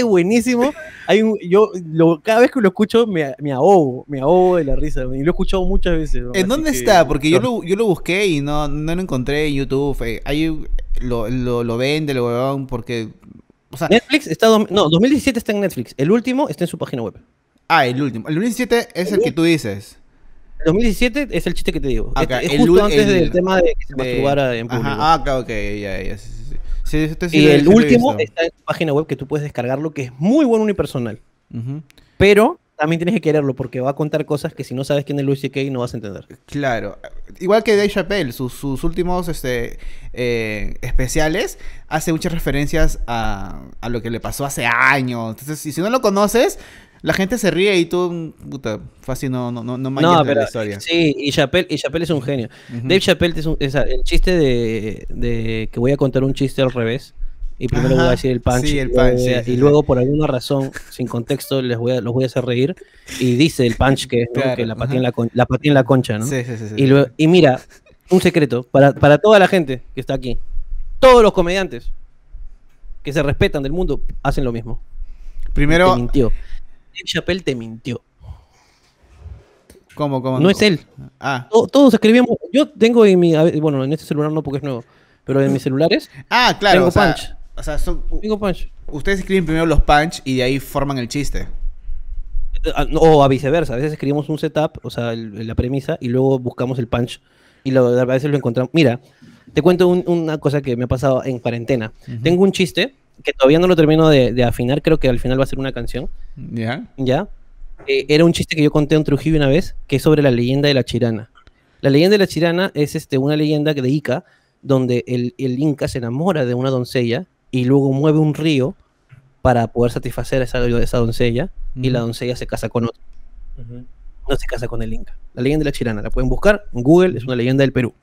cada vez que lo escucho me ahogo de la risa, y lo he escuchado muchas veces, ¿no? ¿En Así dónde que, está? Porque yo no. lo busqué y no lo encontré en YouTube. Ahí lo vende, lo weón, porque... O sea, Netflix 2017 está en Netflix, el último está en su página web. el último. El 17 es el que tú dices. El 2017 es el chiste que te digo, Acá, es justo antes del tema de que se masturbara en público. Ajá, ok, ya, sí. Sí, esto sí Y el sí lo he último visto. está en su página web, que tú puedes descargarlo, que es muy bueno unipersonal. Ujú. Pero también tienes que quererlo, porque va a contar cosas que si no sabes quién es Louis C.K. no vas a entender. Claro. Igual que Dave Chappelle, sus últimos especiales hace muchas referencias a lo que le pasó hace años. Entonces, si no lo conoces, la gente se ríe y tú, puta, fácil no manches de la historia. Sí, y Chappelle es un genio. Ujú. Dave Chappelle el chiste de que voy a contar un chiste al revés. Y primero voy a decir el punch, sí, el punch, sí, luego por alguna razón, sin contexto, los voy a hacer reír. Y dice el punch que, ¿no? Claro, que la pateé en la concha, ¿no? Sí. Y mira, un secreto, para toda la gente que está aquí. Todos los comediantes que se respetan del mundo hacen lo mismo. Primero, Te mintió. Dave Chappelle te mintió. ¿cómo? No es él. Todos escribimos. Yo tengo bueno, en este celular no porque es nuevo, pero en mis celulares claro, tengo punch. O sea, Tengo punch. ustedes escriben primero los punch y de ahí forman el chiste. O a viceversa. A veces escribimos un setup, o sea, la premisa, y luego buscamos el punch. y a veces lo encontramos. Mira, te cuento una cosa que me ha pasado en cuarentena. Tengo un chiste que todavía no lo termino de afinar, creo que al final va a ser una canción. ¿Ya? ¿Ya? Era un chiste que yo conté en Trujillo una vez, que es sobre la leyenda de la Chirana. La leyenda de la Chirana es una leyenda de Ica, donde el Inca se enamora de una doncella y luego mueve un río para poder satisfacer a esa doncella, y la doncella se casa con otro. No se casa con el Inca. La leyenda de la Chirana, la pueden buscar en Google, es una leyenda del Perú.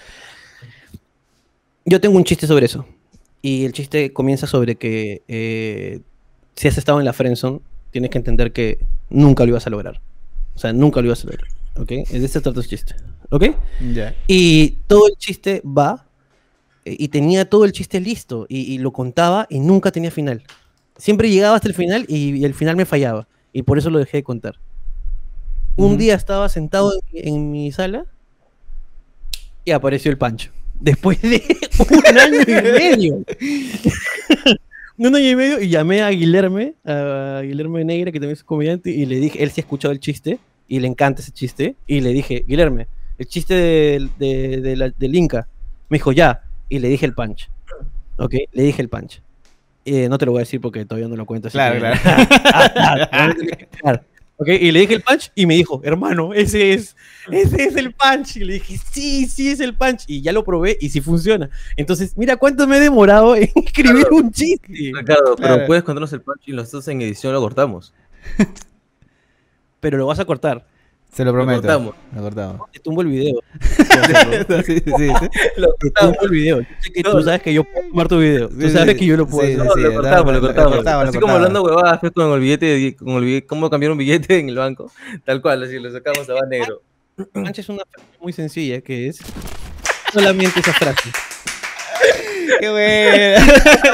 Yo tengo un chiste sobre eso. Y el chiste comienza sobre que si has estado en la friendzone, tienes que entender que nunca lo ibas a lograr. O sea, nunca lo ibas a lograr. ¿Ok? De este trata el chiste. ¿Ok? Ya. Y todo el chiste va, y tenía todo el chiste listo, y lo contaba y nunca tenía final. Siempre llegaba hasta el final y el final me fallaba. Y por eso lo dejé de contar. Un día estaba sentado en mi sala y apareció el Pancho. Después de un año y medio. Un año y medio, y llamé a Guilherme Negra, que también es comediante, y le dije, él sí ha escuchado el chiste y le encanta ese chiste, y le dije, Guilherme, el chiste del Inca. Me dijo, ya, y le dije el punch. ¿Ok? Le dije el punch. No te lo voy a decir porque todavía no lo cuento. Así Claro, que... claro. ¿Ok? Y le dije el punch y me dijo, hermano, ese es el punch. Y le dije, sí es el punch. Y ya lo probé y sí funciona. Entonces, mira cuánto me he demorado en escribir un chiste. Ricardo, Claro. pero puedes contarnos el punch y nosotros en edición lo cortamos. Pero lo vas a cortar. Se lo prometo. cortamos. Lo cortamos. Te tumbo el video. Sí, sí, sí. Lo Te cortamos. tumbo el video. Yo sé que No, tú sabes que yo puedo tomar tu video. Tú Sí, sabes sí, que yo lo puedo sí, hacer. No, sí, lo cortamos, lo lo cortamos. cortamos, Así lo como cortamos. hablando huevadas pues, con el billete, cómo cambiar un billete en el banco, tal cual, así lo sacamos a negro. Punch es una frase muy sencilla que es solamente esa frase. ¡Qué bueno!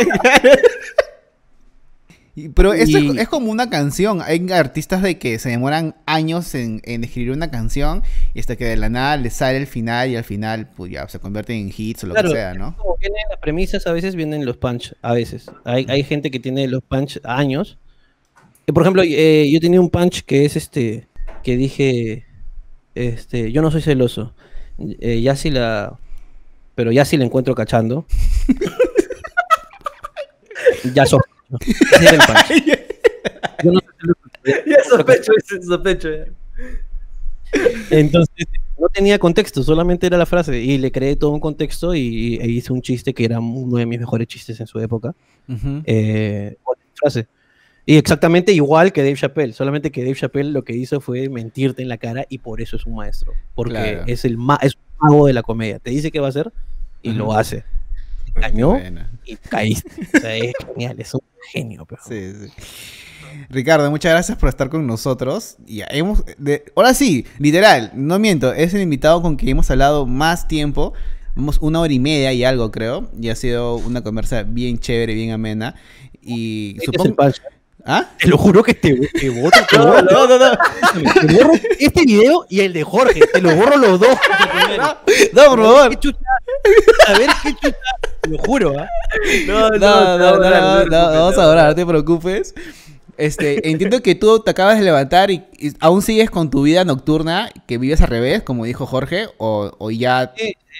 Pero esto Y- es como una canción. Hay artistas de que se demoran años en escribir una canción y hasta que de la nada les sale el final y al final pues ya se convierte en hits o lo Claro, que sea, ¿no? como vienen las premisas, a veces vienen los punch, a veces. Hay gente que tiene los punch años. Por ejemplo, yo tenía un punch que es que dije, yo no soy celoso. Pero ya si la encuentro cachando. Ya sospecho. Ese es el punch. Yo no soy celoso. Ya sospecho. Ya. Entonces, no tenía contexto, solamente era la frase. Y le creé todo un contexto e hice un chiste que era uno de mis mejores chistes en su época. Ujú. Con esa frase. Y exactamente igual que Dave Chappelle, solamente que Dave Chappelle lo que hizo fue mentirte en la cara y por eso es un maestro. Porque Claro. es un mago de la comedia. Te dice qué va a hacer y lo hace. Te engañó Bueno. y caíste. O sea, es genial, es un genio. Pero... Sí, sí. Ricardo, muchas gracias por estar con nosotros. Ya ahora sí, literal, no miento, es el invitado con quien hemos hablado más tiempo. Vamos 1 hora y media y algo, creo. Y ha sido una conversa bien chévere, bien amena. Y Este es el supongo. punch. ¿Ah? Te lo juro que te borro, No. te borro este video y el de Jorge. Te lo borro los dos. No, por favor. A ver qué chucha. Te lo juro, ¿ah? No, vamos a adorar, no te preocupes. Entiendo que tú te acabas de levantar y aún sigues con tu vida nocturna, que vives al revés, como dijo Jorge, o ya.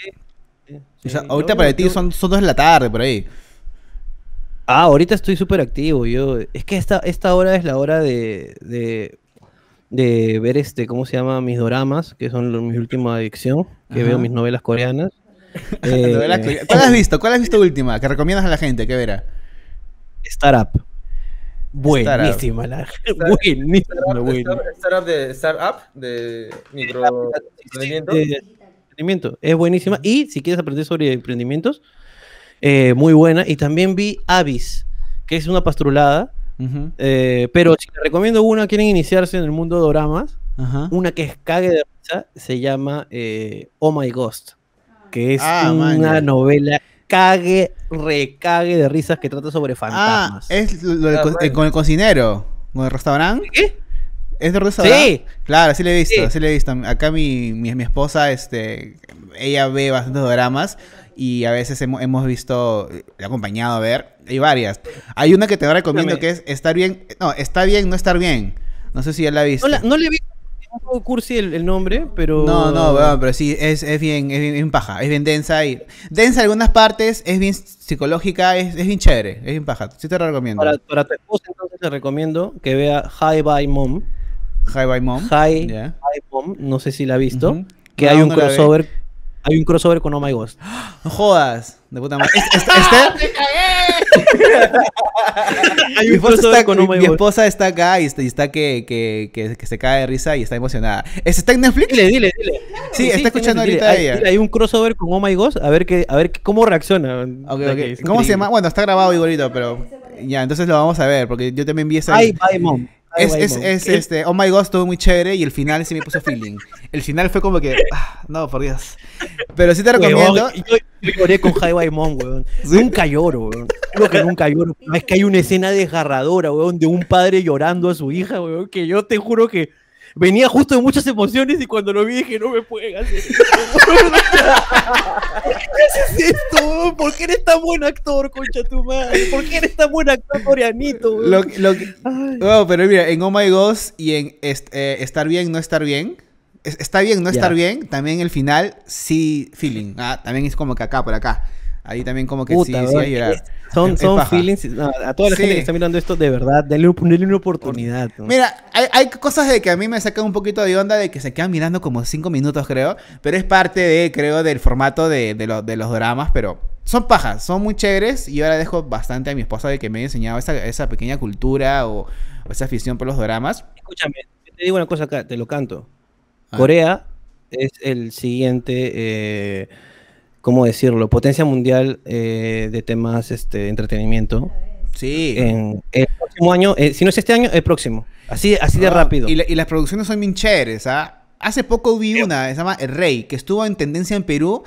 O sea, ahorita para ti son 2 de la tarde, por ahí. Ahorita estoy súper activo. Es que esta hora es la hora de ver ¿cómo se llama? Mis doramas, que son mi última adicción, que Ajá. veo mis novelas coreanas. ¿Cuál has visto? ¿Cuál has visto última? Que recomiendas a la gente, que verá. Startup. Buenísima, buenísima. Startup de microemprendimiento. Emprendimiento. Es buenísima. Y si quieres aprender sobre emprendimientos, muy buena. Y también vi Abyss, que es una pastrulada. Ujú. Pero si te recomiendo una, quieren iniciarse en el mundo de doramas, Ajá. una que es cague de risa, se llama Oh My Ghost, que es Ah, una maña. novela recague de risas que trata sobre fantasmas. Es con el cocinero, con el restaurante. ¿Qué? ¿Es de restaurante? Sí. Claro, sí lo he visto, Sí. sí lo he visto. Acá mi esposa, ella ve bastantes dramas y a veces hemos visto, le he acompañado a ver, hay varias. Hay una que te recomiendo que es Estar bien, no estar bien. No sé si ya la viste. No le vi, un poco cursi el nombre, pero... No, weón, pero sí, es bien paja, es bien densa y... Densa en algunas partes, es bien psicológica, es bien chévere, es bien paja. Sí te lo recomiendo. Para tu esposa, entonces te recomiendo que vea Hi Bye Mom. Hi Bye Mom. Hi Ya. Bye Mom, no sé si la ha visto. Ujú. Que No, hay un no la vi. crossover. Hay un crossover con Oh My Ghost. No jodas, de puta madre. Hay Mi un esposa, crossover está, con Oh My mi Ghost. esposa está acá y está que se cae de risa y está emocionada. ¿Está en Netflix? Dile. Sí, está escuchando dile. ahorita ella. Hay un crossover con Oh My Ghost, a ver cómo reacciona. Ok, La ok. que es ¿Cómo se increíble. llama? Bueno, está grabado igualito, pero ya, entonces lo vamos a ver, porque yo también vi esa. Hi Bye Mom. Hi Bye Mom. Oh My God, estuvo muy chévere y el final sí me puso feeling. El final fue como que, no, por Dios. Pero sí te recomiendo. Huevón, yo lloré con Hi Bye Mom, weón. Nunca lloro, weón. Creo que nunca lloro. Es que hay una escena desgarradora, weón, de un padre llorando a su hija, weón, que yo te juro que venía justo de muchas emociones y cuando lo vi dije, no me pueden hacer esto. ¿Qué haces esto, weón? ¿Por qué eres tan buen actor, concha tu madre? ¿Por qué eres tan buen actor coreanito, weón? No, pero mira, en Oh My God y en Estar Bien, No Estar Bien. Está bien, no estar bien. También el final, sí, feeling. También es como que acá, por acá. Ahí también como que Puta, sí, sí, a llorar. Son paja. feelings. No, a toda la Sí. gente que está mirando esto, de verdad, denle una oportunidad. ¿no? Mira, hay cosas de que a mí me sacan un poquito de onda de que se quedan mirando como 5 minutos, creo. Pero es parte creo, del formato de los dramas. Pero son pajas, son muy chéveres. Y yo ahora dejo bastante a mi esposa de que me haya enseñado esa pequeña cultura o esa afición por los dramas. Escúchame, te digo una cosa acá, te lo canto. Ah. Corea es el siguiente, ¿cómo decirlo? Potencia mundial de temas entretenimiento. Sí. En el próximo año, si no es este año, el próximo. Así de rápido. Y las producciones son bien chéveres, ¿ah? Hace poco vi una, se llama El Rey, que estuvo en tendencia en Perú.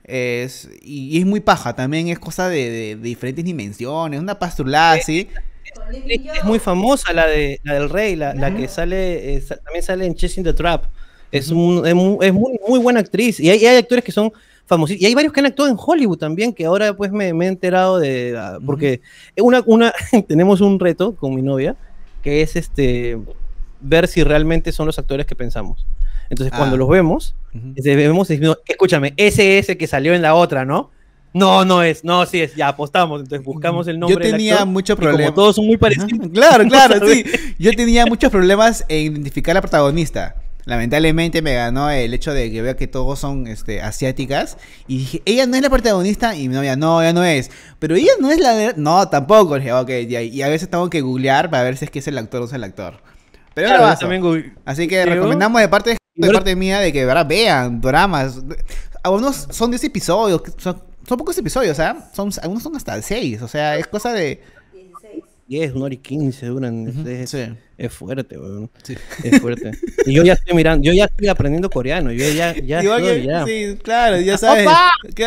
Y es muy paja, también es cosa de diferentes dimensiones, una pastrulada así. Es muy famosa la del Rey, la que sale, también sale en Chasing the Trap. Es muy buena actriz. Y hay actores que son famosos. Y hay varios que han actuado en Hollywood también, que ahora pues me he enterado de... porque tenemos un reto con mi novia, que es ver si realmente son los actores que pensamos. Entonces cuando los vemos, decimos, escúchame, ese es el que salió en la otra, ¿no? No es, sí es, ya apostamos, entonces buscamos el nombre. Yo tenía muchos problemas. Como todos son muy parecidos. Claro, sí. Yo tenía muchos problemas en identificar a la protagonista. Lamentablemente me ganó el hecho de que vea que todos son asiáticas. Y dije, ella no es la protagonista. Y mi novia, no, ella no es. Pero ella no es la... No, tampoco. Dije, ok, ya. Y a veces tengo que googlear para ver si es que es el actor o es el actor. Pero Claro, ahora también así que recomendamos de parte mía de que ¿verdad? Vean dramas. Algunos son 10 episodios. Son pocos episodios, ¿ah? Algunos son hasta 6. O sea, es cosa de... 10, 1 hora y 15 duran. Sí. Es fuerte, weón. Sí. Es fuerte. Y yo ya estoy mirando, yo ya estoy aprendiendo coreano. Yo ya Igual estoy, que, ya. sí, claro, ya sabes. ¡Opa!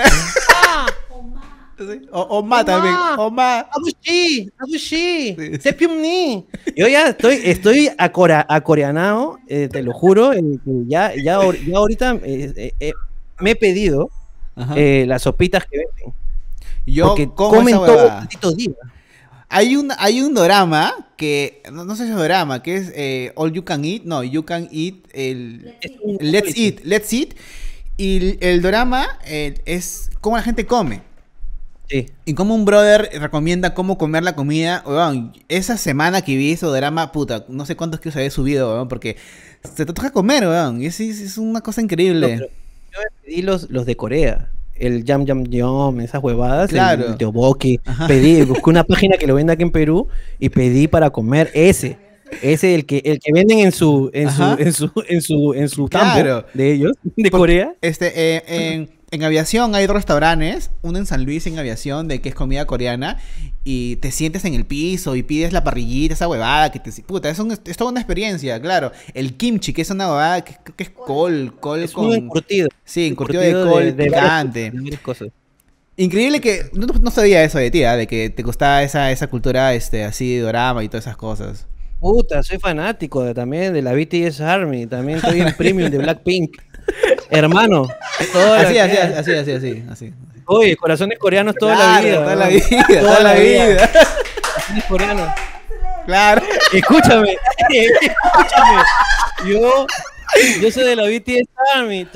Sí, Oma también. Oma. Abushi, Sí. Sepiumni. Yo ya estoy acoreanado, te lo juro. Ya ahorita me he pedido Ajá. las sopitas que venden. Yo Porque como comen esa todo huevada. malditos días. Hay un dorama que, no sé si es dorama, que es All You Can Eat. No, You Can Eat. Let's Eat. Y el dorama es cómo la gente come. Sí. Y como un brother recomienda cómo comer la comida. Weón, esa semana que vi ese drama, puta, no sé cuántos kilos había subido, weón, porque se te toca comer, weón. Y es una cosa increíble. No, pero yo pedí los de Corea. El Yam Yam Yum, esas huevadas, Claro. el Teoboki. Ajá. Busqué una página que lo venda aquí en Perú y pedí para comer ese. Ese el que venden en su Claro. tambo de ellos, de Corea. En aviación hay 2 restaurantes, uno en San Luis en aviación de que es comida coreana y te sientes en el piso y pides la parrillita, esa huevada que puta, es toda una experiencia, claro. El kimchi, que es una huevada que es col Es con un encurtido. sí, encurtido de col picante. De varias cosas. Increíble que no sabía eso de ti, de que te gustaba esa cultura así de dorama y todas esas cosas. Puta, soy fanático también de la BTS Army, también estoy en Premium de Blackpink. Hermano, Así. Oye, corazones coreanos toda Claro, la vida. toda la weón. vida, toda la vida. Corazones coreanos. Claro. Escúchame. Yo soy de la BTS Army.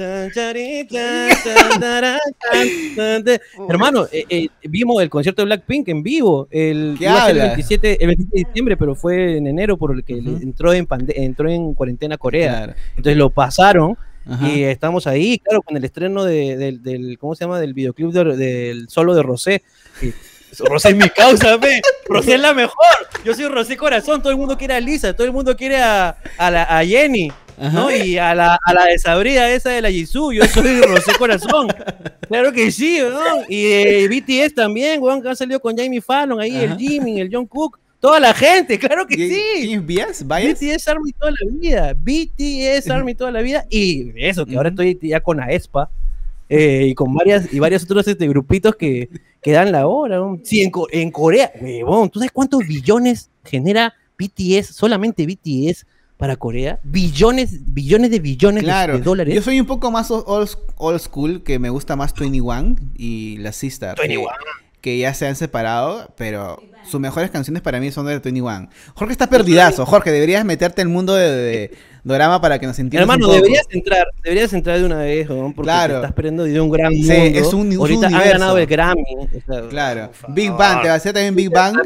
Hermano, vimos el concierto de Blackpink en vivo. ¿Qué Iba a ser el hablas? 27 de diciembre, pero fue en enero por el que entró en cuarentena Corea. Claro. Entonces lo pasaron. Ajá. Y estamos ahí, claro, con el estreno del ¿cómo se llama? Del videoclip del solo de Rosé. Y Rosé es mi causa, ve. Rosé es la mejor. Yo soy Rosé Corazón. Todo el mundo quiere a Lisa, todo el mundo quiere a Jenny, ¿no? Ajá. Y a la desabrida esa de la Jisoo. Yo soy Rosé Corazón. Claro que sí, ¿no? Y BTS también, weón, que han salido con Jamie Fallon, ahí Ajá. el Jimin, el Jungkook. Toda la gente, claro que sí. ¿Quién es Bias? ¿Bias? BTS Army toda la vida, BTS Army toda la vida, y eso, que ahora estoy ya con Aespa, y con varios otros grupitos que dan la hora, ¿no? Sí, en Corea, huevón, ¿tú sabes cuántos billones genera BTS, solamente BTS para Corea? Billones Claro, de dólares. yo soy un poco más old school, que me gusta más 21 y la Sister. 21. Que ya se han separado, pero sus mejores canciones para mí son de 21. Jorge está perdidazo. Jorge, deberías meterte en el mundo de Dorama para que nos entiendas Hermano, un poco. deberías entrar de una vez, ¿no? Porque Claro. te estás perdiendo de un gran Sí, mundo. es un Ahorita han universo. ganado el Grammy. O sea, Claro. por favor. Big Bang, ¿te va a hacer también Big Bang?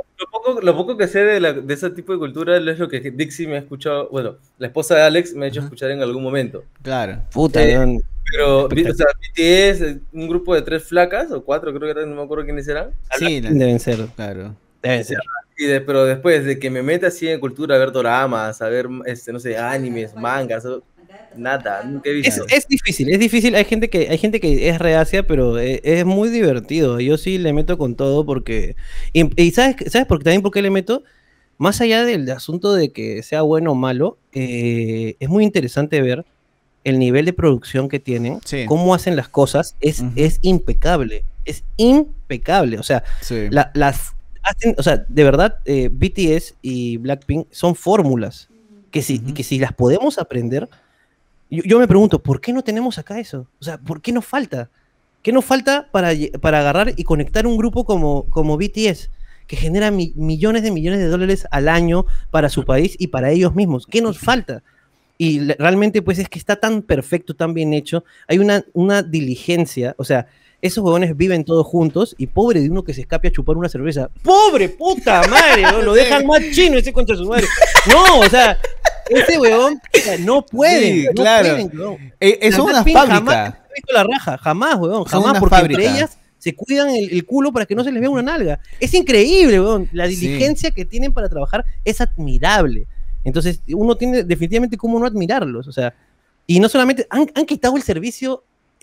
Lo poco que sé de ese tipo de cultura es lo que Dixie me ha escuchado, bueno, la esposa de Alex me ha hecho escuchar en algún momento. Claro. Puta, Sí. Pero, o Espectacular. sea, BTS, un grupo de 3 flacas, o 4, creo que eran, no me acuerdo quiénes eran. Sí, deben ser. claro. Deben ser. Pero después de que me meta así en cultura, a ver doramas, a ver, no sé, animes, mangas, nada, nunca he visto. Es difícil. Hay gente que es reacia, pero es muy divertido. Yo sí le meto con todo porque. Y ¿sabes también por qué le meto? Más allá del asunto de que sea bueno o malo, es muy interesante ver el nivel de producción que tienen, Sí. cómo hacen las cosas, es impecable. Es impecable. O sea, Sí. las hacen, o sea, de verdad, BTS y Blackpink son fórmulas que si las podemos aprender, yo me pregunto, ¿por qué no tenemos acá eso? O sea, ¿por qué nos falta? ¿Qué nos falta para agarrar y conectar un grupo como BTS, que genera millones de dólares al año para su país y para ellos mismos? ¿Qué nos falta? Y realmente, pues, es que está tan perfecto, tan bien hecho. Hay una diligencia, o sea, esos huevones viven todos juntos y pobre de uno que se escape a chupar una cerveza. ¡Pobre puta madre! ¿No? Lo dejan más chino ese contra su madre. No, o sea, ese huevón, o sea, no pueden. Sí, no claro. pueden, huevón. Es Las una Blackpink Jamás fábrica. he visto la raja, jamás, huevón, Son jamás, una porque fábrica. entre ellas se cuidan el culo para que no se les vea una nalga. Es increíble, huevón. La Sí. diligencia que tienen para trabajar es admirable. Entonces, uno tiene definitivamente cómo no admirarlos, o sea, y no solamente, han quitado el servicio,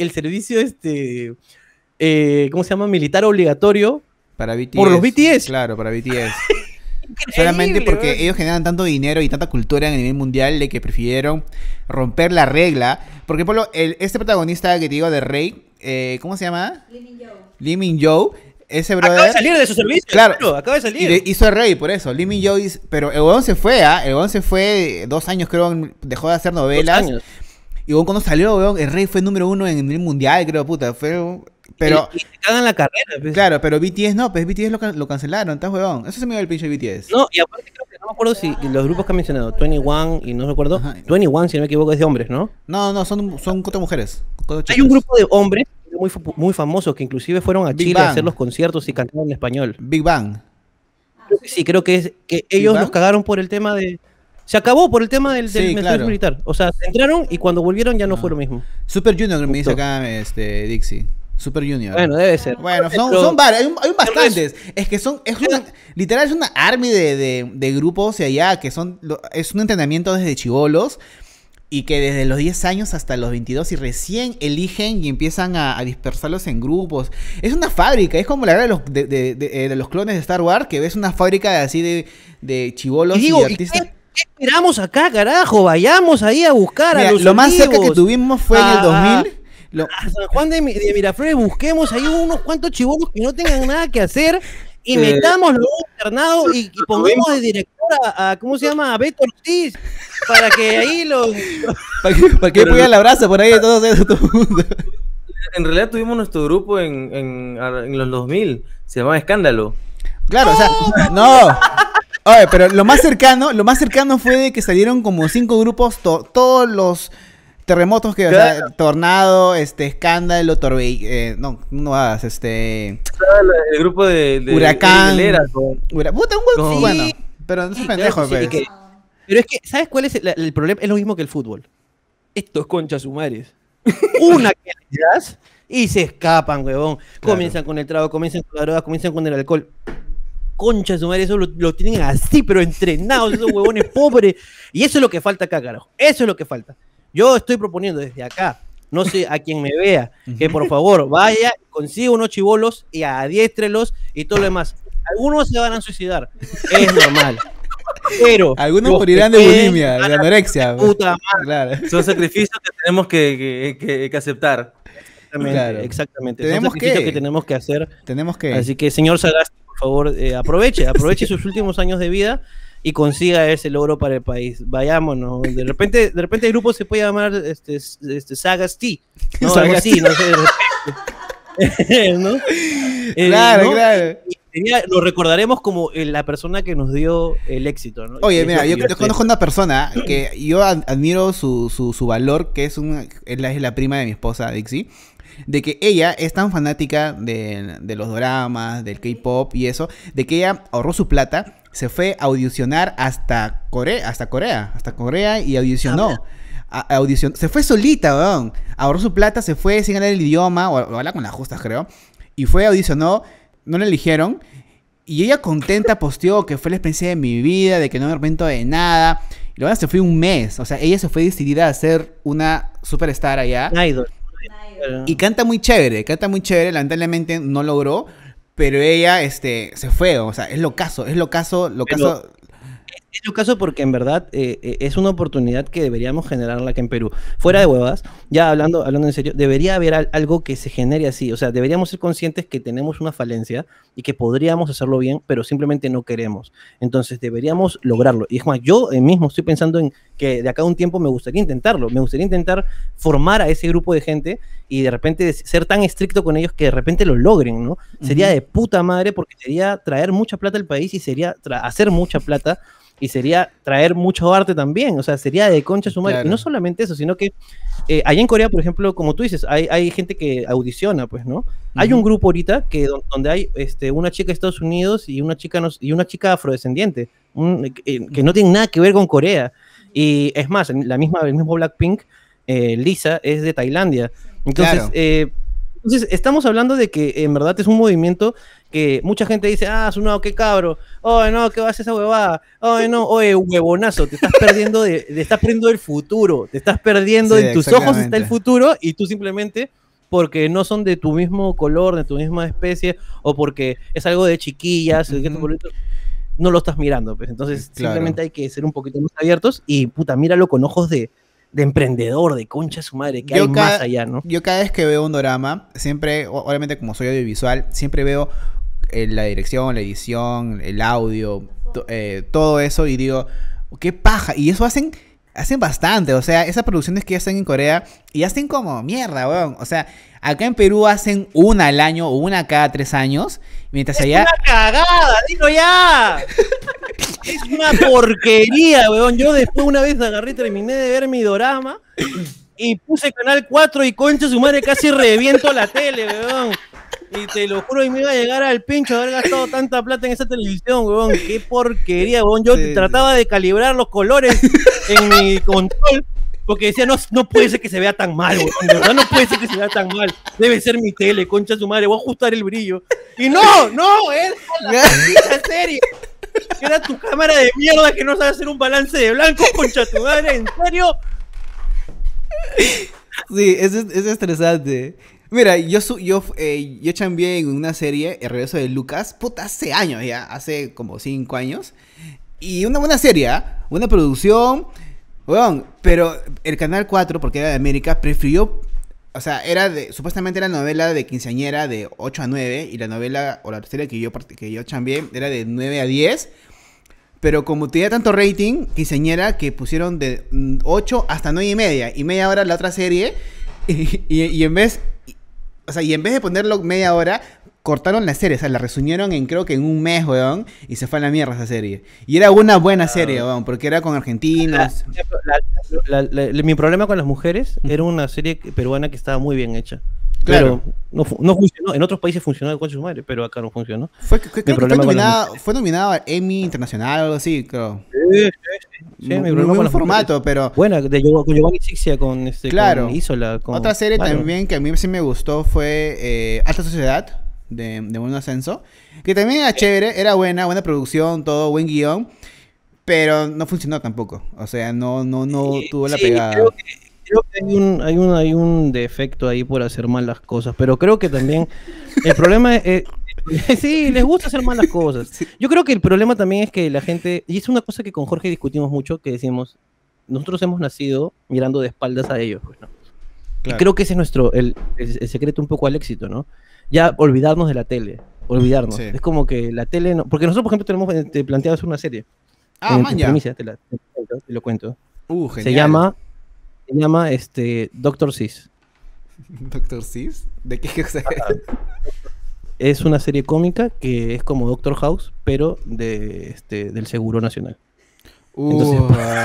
¿cómo se llama? Militar obligatorio Para BTS. por los BTS. Claro, para BTS. Increíble, Solamente porque huevón. ellos generan tanto dinero y tanta cultura a nivel mundial de que prefirieron romper la regla. Porque, por ejemplo, este protagonista que te digo de Rey, ¿cómo se llama? Lee Min-yo. Ese brother. Acaba de salir de su servicio, Claro. acaba de salir. Hizo el Rey, por eso. Lee Min-yo, pero el huevón se fue, ¿ah? El huevón se fue 2 años, creo, dejó de hacer 2 novelas. años. Y huevón, cuando salió, huevón, el Rey fue número 1 en el mundial, creo, puta. Pero, Y te cagan la carrera, pues. claro, pero BTS no, pues BTS lo cancelaron, ¿estás huevón? Eso se me dio el pinche BTS. No, y aparte creo que no me acuerdo si los grupos que han mencionado, 21 y no recuerdo, Ajá. 21 si no me equivoco es de hombres, ¿no? No, son 4 mujeres. 4 Hay chicas. un grupo de hombres muy famosos que inclusive fueron a Big Chile a Bang. hacer los conciertos y cantaban en español. Big Bang. Sí, creo que ellos Bang? los cagaron por el tema de... Se acabó por el tema del Sí, servicio claro. militar. O sea, entraron y cuando volvieron ya no fue lo mismo. Super Junior, me dice Justo. acá Dixie. Super Junior. Bueno, debe ser. Bueno, Pero- son varios, hay bastantes. Es que literal es una army de grupos de allá que es un entrenamiento desde chibolos y que desde los 10 años hasta los 22 y recién eligen y empiezan a dispersarlos en grupos. Es una fábrica, es como la era de los clones de Star Wars, que ves una fábrica así de chibolos Y digo, y ¿y artistas. qué esperamos acá, carajo? Vayamos ahí a buscar Mira, a los lo más cerca que olivos, tuvimos fue en el 2000. a San Juan de Miraflores, busquemos ahí unos cuantos chibolos que no tengan nada que hacer y metámoslo en un internado y pongamos de director a ¿cómo se llama? A Beto Ortiz, para que ahí los... ¿Para qué pongan la brasa por ahí de todo el mundo? En realidad tuvimos nuestro grupo en los 2000, se llamaba Escándalo. Claro, o sea, no. Oye, pero lo más cercano fue de que salieron como 5 grupos, todos los terremotos que, o sea, Claro. tornado, escándalo, no hagas, El grupo de huracán, Eric Helera con- puta, un huevo, No. bueno, pero no es Sí, pendejo, claro que sí, pues. y que- pero es que, ¿sabes cuál es el problema? Es lo mismo que el fútbol. Estos conchas sumares. Una que le das y se escapan, huevón. Claro. Comienzan con el trago, comienzan con la droga, comienzan con el alcohol. Concha su madre, eso lo tienen así, pero entrenados, esos huevones pobres. Y eso es lo que falta acá, carajo. Eso es lo que falta. Yo estoy proponiendo desde acá, no sé a quien me vea, que por favor vaya, consiga unos chibolos y adiéstrelos y todo lo demás. Algunos se van a suicidar, es normal. Pero Algunos los morirán que de pueden, bulimia, de anorexia. puta madre. Claro. Son sacrificios que tenemos que aceptar. Exactamente, Claro. exactamente. Tenemos Son sacrificios que- que tenemos que hacer. Tenemos que... Así que, señor Sagasti, por favor, aproveche sus últimos años de vida y consiga ese logro para el país. Vayámonos. De repente el grupo se puede llamar Sagasti, ¿no? Algo Sagasti. así, no sé, de repente. ¿No? Claro, ¿no? claro. Lo recordaremos como la persona que nos dio el éxito, ¿no? Oye, Es mira, lo yo que estoy- conozco una persona que yo admiro su valor, que es la prima de mi esposa, Dixie, de que ella es tan fanática de los dramas, del K-pop y eso, de que ella ahorró su plata, se fue a audicionar hasta Corea y audicionó. Se fue solita, weón. Ahorró su plata, se fue sin hablar el idioma, o habla con las justas, creo. Y fue, audicionó, no la eligieron. Y ella contenta posteó que fue la experiencia de mi vida, de que no me arrepiento de nada. Y luego se fue un mes. O sea, ella se fue decidida a ser una superstar allá. Idol. Y canta muy chévere. Lamentablemente no logró. Pero ella se fue. O sea, es lo caso. Es lo caso porque en verdad es una oportunidad que deberíamos generarla aquí en Perú. Fuera de huevas, ya hablando en serio, debería haber algo que se genere así. O sea, deberíamos ser conscientes que tenemos una falencia y que podríamos hacerlo bien, pero simplemente no queremos. Entonces deberíamos lograrlo. Y es más, yo mismo estoy pensando en que de acá a un tiempo me gustaría intentarlo. Me gustaría intentar formar a ese grupo de gente y de repente ser tan estricto con ellos que de repente lo logren, ¿no? Sería de puta madre porque sería traer mucha plata al país y sería hacer mucha plata. Y sería traer mucho arte también, o sea, sería de concha su madre. Claro. Y no solamente eso, sino que allá en Corea, por ejemplo, como tú dices, hay gente que audiciona, pues, ¿no? Hay un grupo ahorita donde hay una chica de Estados Unidos y una chica afrodescendiente, que no tienen nada que ver con Corea. Y es más, el mismo Blackpink, Lisa, es de Tailandia. Entonces, Claro. entonces, estamos hablando de que en verdad es un movimiento que mucha gente dice, no, qué cabro, oye, no, ¿qué va a hacer esa huevada? Oye, no, oye, huevonazo, te estás perdiendo del futuro, te estás perdiendo, Sí, en tus ojos está exactamente. el futuro y tú simplemente, porque no son de tu mismo color, de tu misma especie, o porque es algo de chiquillas, no lo estás mirando, pues. Entonces, Claro. simplemente hay que ser un poquito más abiertos y, puta, míralo con ojos de emprendedor, de concha su madre, que hay más allá, ¿no? Yo cada vez que veo un drama, siempre, obviamente como soy audiovisual, siempre veo la dirección, la edición, el audio, todo eso y digo, qué paja. Y eso hacen bastante, o sea, esas producciones que hacen en Corea y hacen como mierda, weón. O sea, acá en Perú hacen una al año o una cada 3 años, mientras allá... ¡Una cagada! ¡Dilo ya! Es una porquería, weón. Yo después una vez agarré y terminé de ver mi dorama y puse Canal 4 y concha su madre casi reviento la tele, weón. Y te lo juro, y me iba a llegar al pincho de haber gastado tanta plata en esa televisión, weón. Qué porquería, weón. Yo Sí, trataba de calibrar los colores en mi control porque decía, no puede ser que se vea tan mal, weón. De verdad no puede ser que se vea tan mal. Debe ser mi tele, concha su madre. Voy a ajustar el brillo. Y no, es la serie. Era tu cámara de mierda que no sabe hacer un balance de blanco, concha tu madre, ¿en serio? Sí, es estresante. Mira, yo chambeé en una serie, El regreso de Lucas, puta, hace años ya, hace como 5 años. Y una buena serie, ¿ah? Una producción, weón, pero el Canal 4, porque era de América, prefirió, o sea, supuestamente era novela de quinceañera de 8 a 9, y la novela, o la serie que yo chambeé, era de 9 a 10. Pero como tenía tanto rating, quinceañera, que pusieron de 8 hasta 9 y media hora la otra serie, y en vez de ponerlo media hora, cortaron la serie, o sea, la resumieron en creo que en un mes, weón, y se fue a la mierda esa serie. Y era una buena serie, weón, porque era con argentinos. Mi problema con las mujeres era una serie peruana que estaba muy bien hecha. Claro. Pero no funcionó. En otros países funcionó con su madre, pero acá no funcionó. Creo que problema con las fue nominada a Emmy Internacional o algo así, creo. Sí, mi Muy problema con buen las formato, pero... Buena, con Giovanni Sixia, Claro. con Isola. Otra serie claro. también que a mí sí me gustó fue Alta Sociedad, de Buen Ascenso, que también era chévere, era buena producción, todo, buen guión, pero no funcionó tampoco. O sea, no tuvo la pegada. Creo que hay un defecto ahí por hacer mal las cosas, pero creo que también el problema es... sí, les gusta hacer mal las cosas. Sí. Yo creo que el problema también es que la gente, y es una cosa que con Jorge discutimos mucho, que decimos, nosotros hemos nacido mirando de espaldas a ellos, pues, ¿no? Claro. Y creo que ese es el secreto un poco al éxito, ¿no? Ya olvidarnos de la tele, olvidarnos. Sí. Es como que la tele, no, porque nosotros, por ejemplo, tenemos planteado hacer una serie. Man, ya. Primicia, te lo cuento. Genial. Se llama Doctor Seuss. ¿Doctor Seuss? ¿De qué cosa es? Es una serie cómica que es como Doctor House, pero del Seguro Nacional. Entonces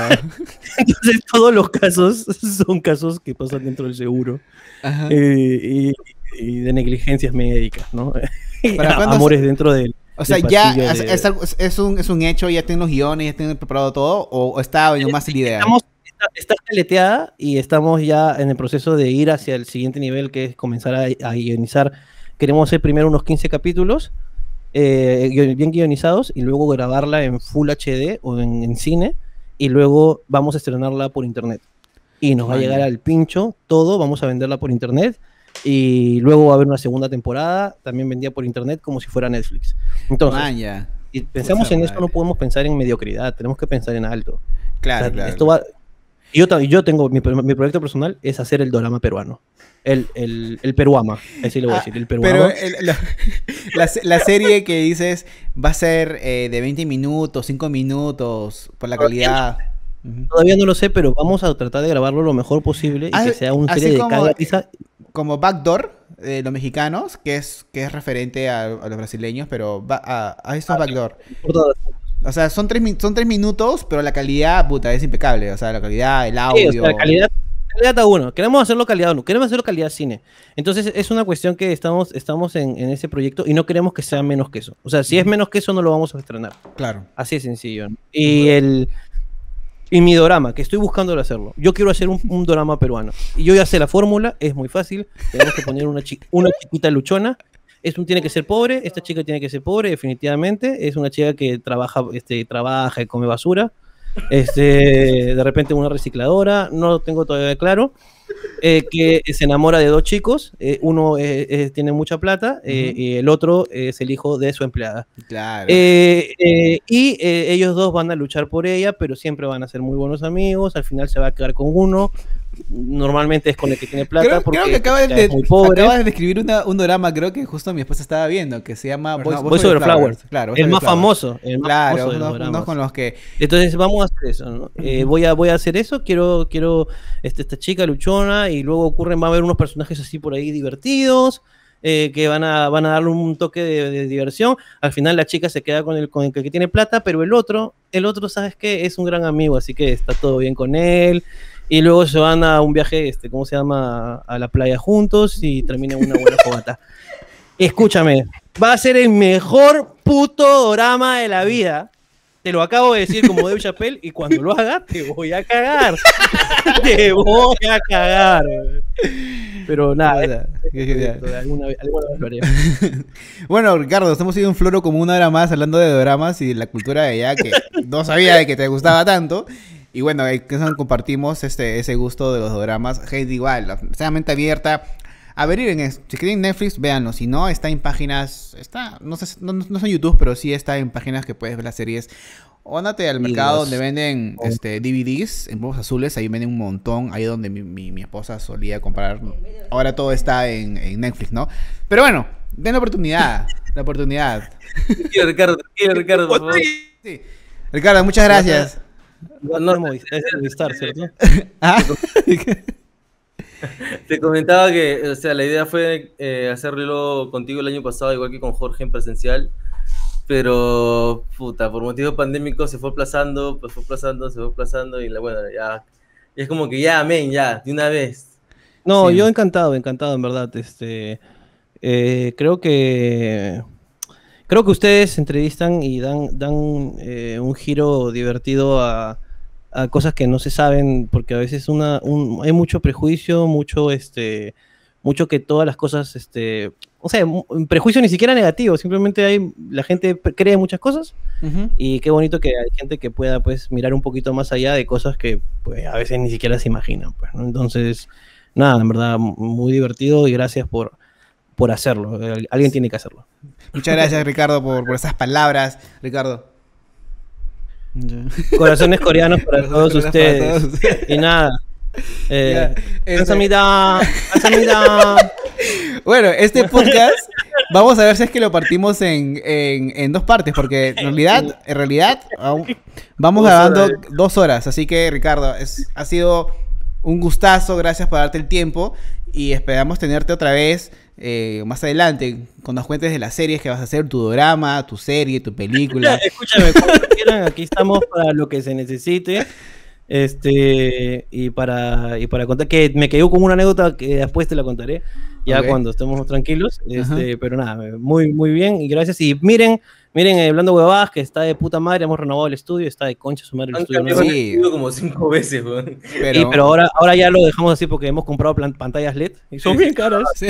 todos los casos son casos que pasan dentro del seguro. Ajá. Y de negligencias médicas, ¿no? ¿Para cuándo Amores dentro del... O sea, del ya pasillo es un hecho, ya tienen los guiones, ya tienen preparado todo, o está nomás la idea. Está caleteada y estamos ya en el proceso de ir hacia el siguiente nivel, que es comenzar a guionizar. Queremos hacer primero unos 15 capítulos bien guionizados y luego grabarla en Full HD o en cine y luego vamos a estrenarla por internet. Y nos va a llegar al pincho todo, vamos a venderla por internet y luego va a haber una segunda temporada también vendida por internet como si fuera Netflix. Entonces, si pensamos en esto, no podemos pensar en mediocridad, tenemos que pensar en alto. Claro, o sea, claro. Esto va... Yo tengo mi proyecto personal es hacer el dorama peruano. El peruama, así le voy a decir, el peruama. Pero la serie que dices va a ser de 20 minutos, 5 minutos, por la calidad. Todavía no lo sé, pero vamos a tratar de grabarlo lo mejor posible y que sea una serie de caga risa. Como Backdoor, los mexicanos, que es referente a los brasileños, pero a estos Backdoor. O sea, son 3 minutos, pero la calidad, puta, es impecable. O sea, la calidad, el audio. Sí, o sea, calidad a uno. Queremos hacerlo calidad 1, queremos hacerlo calidad cine. Entonces es una cuestión que estamos en ese proyecto y no queremos que sea menos que eso. O sea, si es menos que eso, no lo vamos a estrenar. Claro. Así de sencillo, ¿no? Y mi dorama, que estoy buscando hacerlo. Yo quiero hacer un dorama peruano. Y yo ya sé la fórmula, es muy fácil. Tenemos que poner una chiquita luchona. Tiene que ser pobre, esta chica tiene que ser pobre, definitivamente. Es una chica que trabaja y come basura. De repente una recicladora, no lo tengo todavía claro. Que se enamora de 2 chicos. Uno tiene mucha plata y el otro es el hijo de su empleada. Claro. Ellos dos van a luchar por ella, pero siempre van a ser muy buenos amigos. Al final se va a quedar con uno. Normalmente es con el que tiene plata. Creo que acabas de describir un drama, creo que justo mi esposa estaba viendo, que se llama Voice Over Flowers. Claro, el más famoso. Claro, uno con los que... Entonces vamos a hacer eso, ¿no? Voy a hacer eso, quiero esta chica luchona y luego va a haber unos personajes así por ahí divertidos. Que van a darle un toque de diversión. Al final la chica se queda con el que tiene plata, pero el otro, ¿sabes qué? Es un gran amigo, así que está todo bien con él. Y luego se van a un viaje, ¿cómo se llama? A la playa juntos y terminan una buena fogata. Escúchame, va a ser el mejor puto dorama de la vida. Te lo acabo de decir como Dave Chappelle y cuando lo haga te voy a cagar. Te voy a cagar. Pero nada, alguna vez lo haré. Bueno, Ricardo, hemos ido un floro como una hora más hablando de doramas y de la cultura de allá que no sabía de que te gustaba tanto. Y bueno, compartimos ese gusto de los doramas. Gente igual, extremadamente abierta. A ver, si quieren Netflix, véanlo. Si no, está en páginas, no es en YouTube, pero sí está en páginas que puedes ver las series. O ándate al mercado donde venden DVDs en polvos azules, ahí venden un montón, ahí donde mi esposa solía comprar. Ahora todo está en Netflix, ¿no? Pero bueno, den la oportunidad. Ricardo, por favor. Sí. Ricardo, muchas gracias. No es Movistar, ¿cierto? ¿Ah? Te comentaba que, o sea, la idea fue hacerlo contigo el año pasado, igual que con Jorge en presencial, pero, puta, por motivos pandémicos se fue aplazando, pues fue aplazando, se fue aplazando, y bueno, ya, y es como que ya, amén, ya, de una vez. No, Sí. yo encantado, encantado, en verdad. Creo que ustedes entrevistan y dan un giro divertido a cosas que no se saben, porque a veces hay mucho prejuicio, mucho que todas las cosas, o sea, un prejuicio ni siquiera negativo, simplemente la gente cree muchas cosas, Ujú. y qué bonito que hay gente que pueda, pues, mirar un poquito más allá de cosas que, pues, a veces ni siquiera se imaginan, pues, ¿no? Entonces, nada, en verdad, muy divertido, y gracias por hacerlo. Alguien tiene que hacerlo. Muchas gracias, Ricardo, por esas palabras. Ricardo. Corazones coreanos para Corazones todos coreanos para ustedes. todos ustedes. Y nada. Ya, 감사합니다. 감사합니다. Bueno, este podcast vamos a ver si es que lo partimos en dos partes, porque en realidad vamos 2 grabando horas. 2 horas, así que Ricardo, ha sido un gustazo, gracias por darte el tiempo y esperamos tenerte otra vez más adelante, con nos cuentes de las series que vas a hacer, tu drama, tu serie, tu película. Escúchame, cuando quieran, aquí estamos para lo que se necesite. Y para contar, que me quedó como una anécdota que después te la contaré, ya Ok. cuando estemos tranquilos. Ajá. Pero nada, muy, muy bien, y gracias. Y miren, Hablando Huevadas, que está de puta madre, hemos renovado el estudio, está de concha su madre el Han estudio cambiado nuevo. el Sí. estudio como 5 veces, weón. Pero ahora ya lo dejamos así porque hemos comprado pantallas LED y son bien caras. Sí.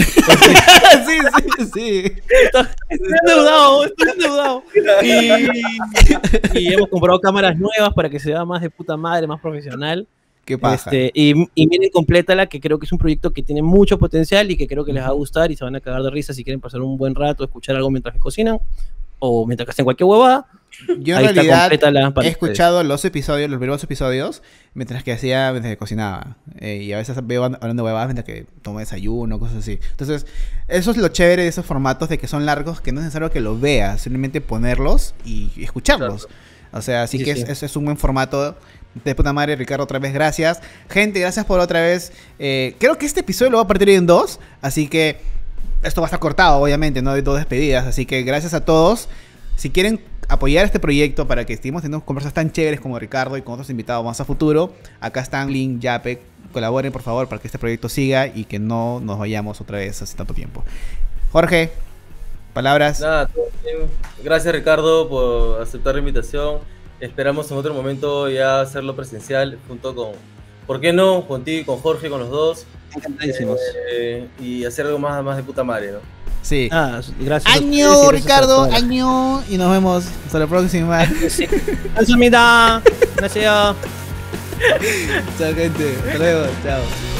sí. Estoy endeudado. Y hemos comprado cámaras nuevas para que se vea más de puta madre, más profesional. ¿Qué pasa? Y miren, complétala, que creo que es un proyecto que tiene mucho potencial y que creo que les va a gustar y se van a cagar de risa si quieren pasar un buen rato, escuchar algo mientras que cocinan o mientras que hacen cualquier huevada. Yo en Ahí está, realidad complétala para he escuchado los primeros episodios, mientras que cocinaba. Y a veces veo hablando huevadas mientras que tomo desayuno, cosas así. Entonces, eso es lo chévere de esos formatos, de que son largos, que no es necesario que los veas, simplemente ponerlos y escucharlos. Claro. O sea, así Sí, que sí. es un buen formato. De puta madre, Ricardo, otra vez gracias. Gente, gracias por otra vez. Creo que este episodio lo va a partir en 2, así que esto va a estar cortado, obviamente, no hay 2 despedidas. Así que gracias a todos. Si quieren apoyar este proyecto para que estemos teniendo conversas tan chéveres como Ricardo y con otros invitados más a futuro, acá están Link, Yape. Colaboren, por favor, para que este proyecto siga y que no nos vayamos otra vez hace tanto tiempo. Jorge, palabras. Nada, todo bien. Gracias, Ricardo, por aceptar la invitación. Esperamos en otro momento ya hacerlo presencial junto con, ¿por qué no? Contigo y con Jorge, con los dos. Encantadísimos. Y hacer algo más de puta madre, ¿no? Sí. Gracias. A ustedes y Año, gracias a Ricardo, toda la- año. Y nos vemos hasta la próxima. Sí. 감사합니다. 안녕하세요. Chao, gente. Hasta luego. Chao.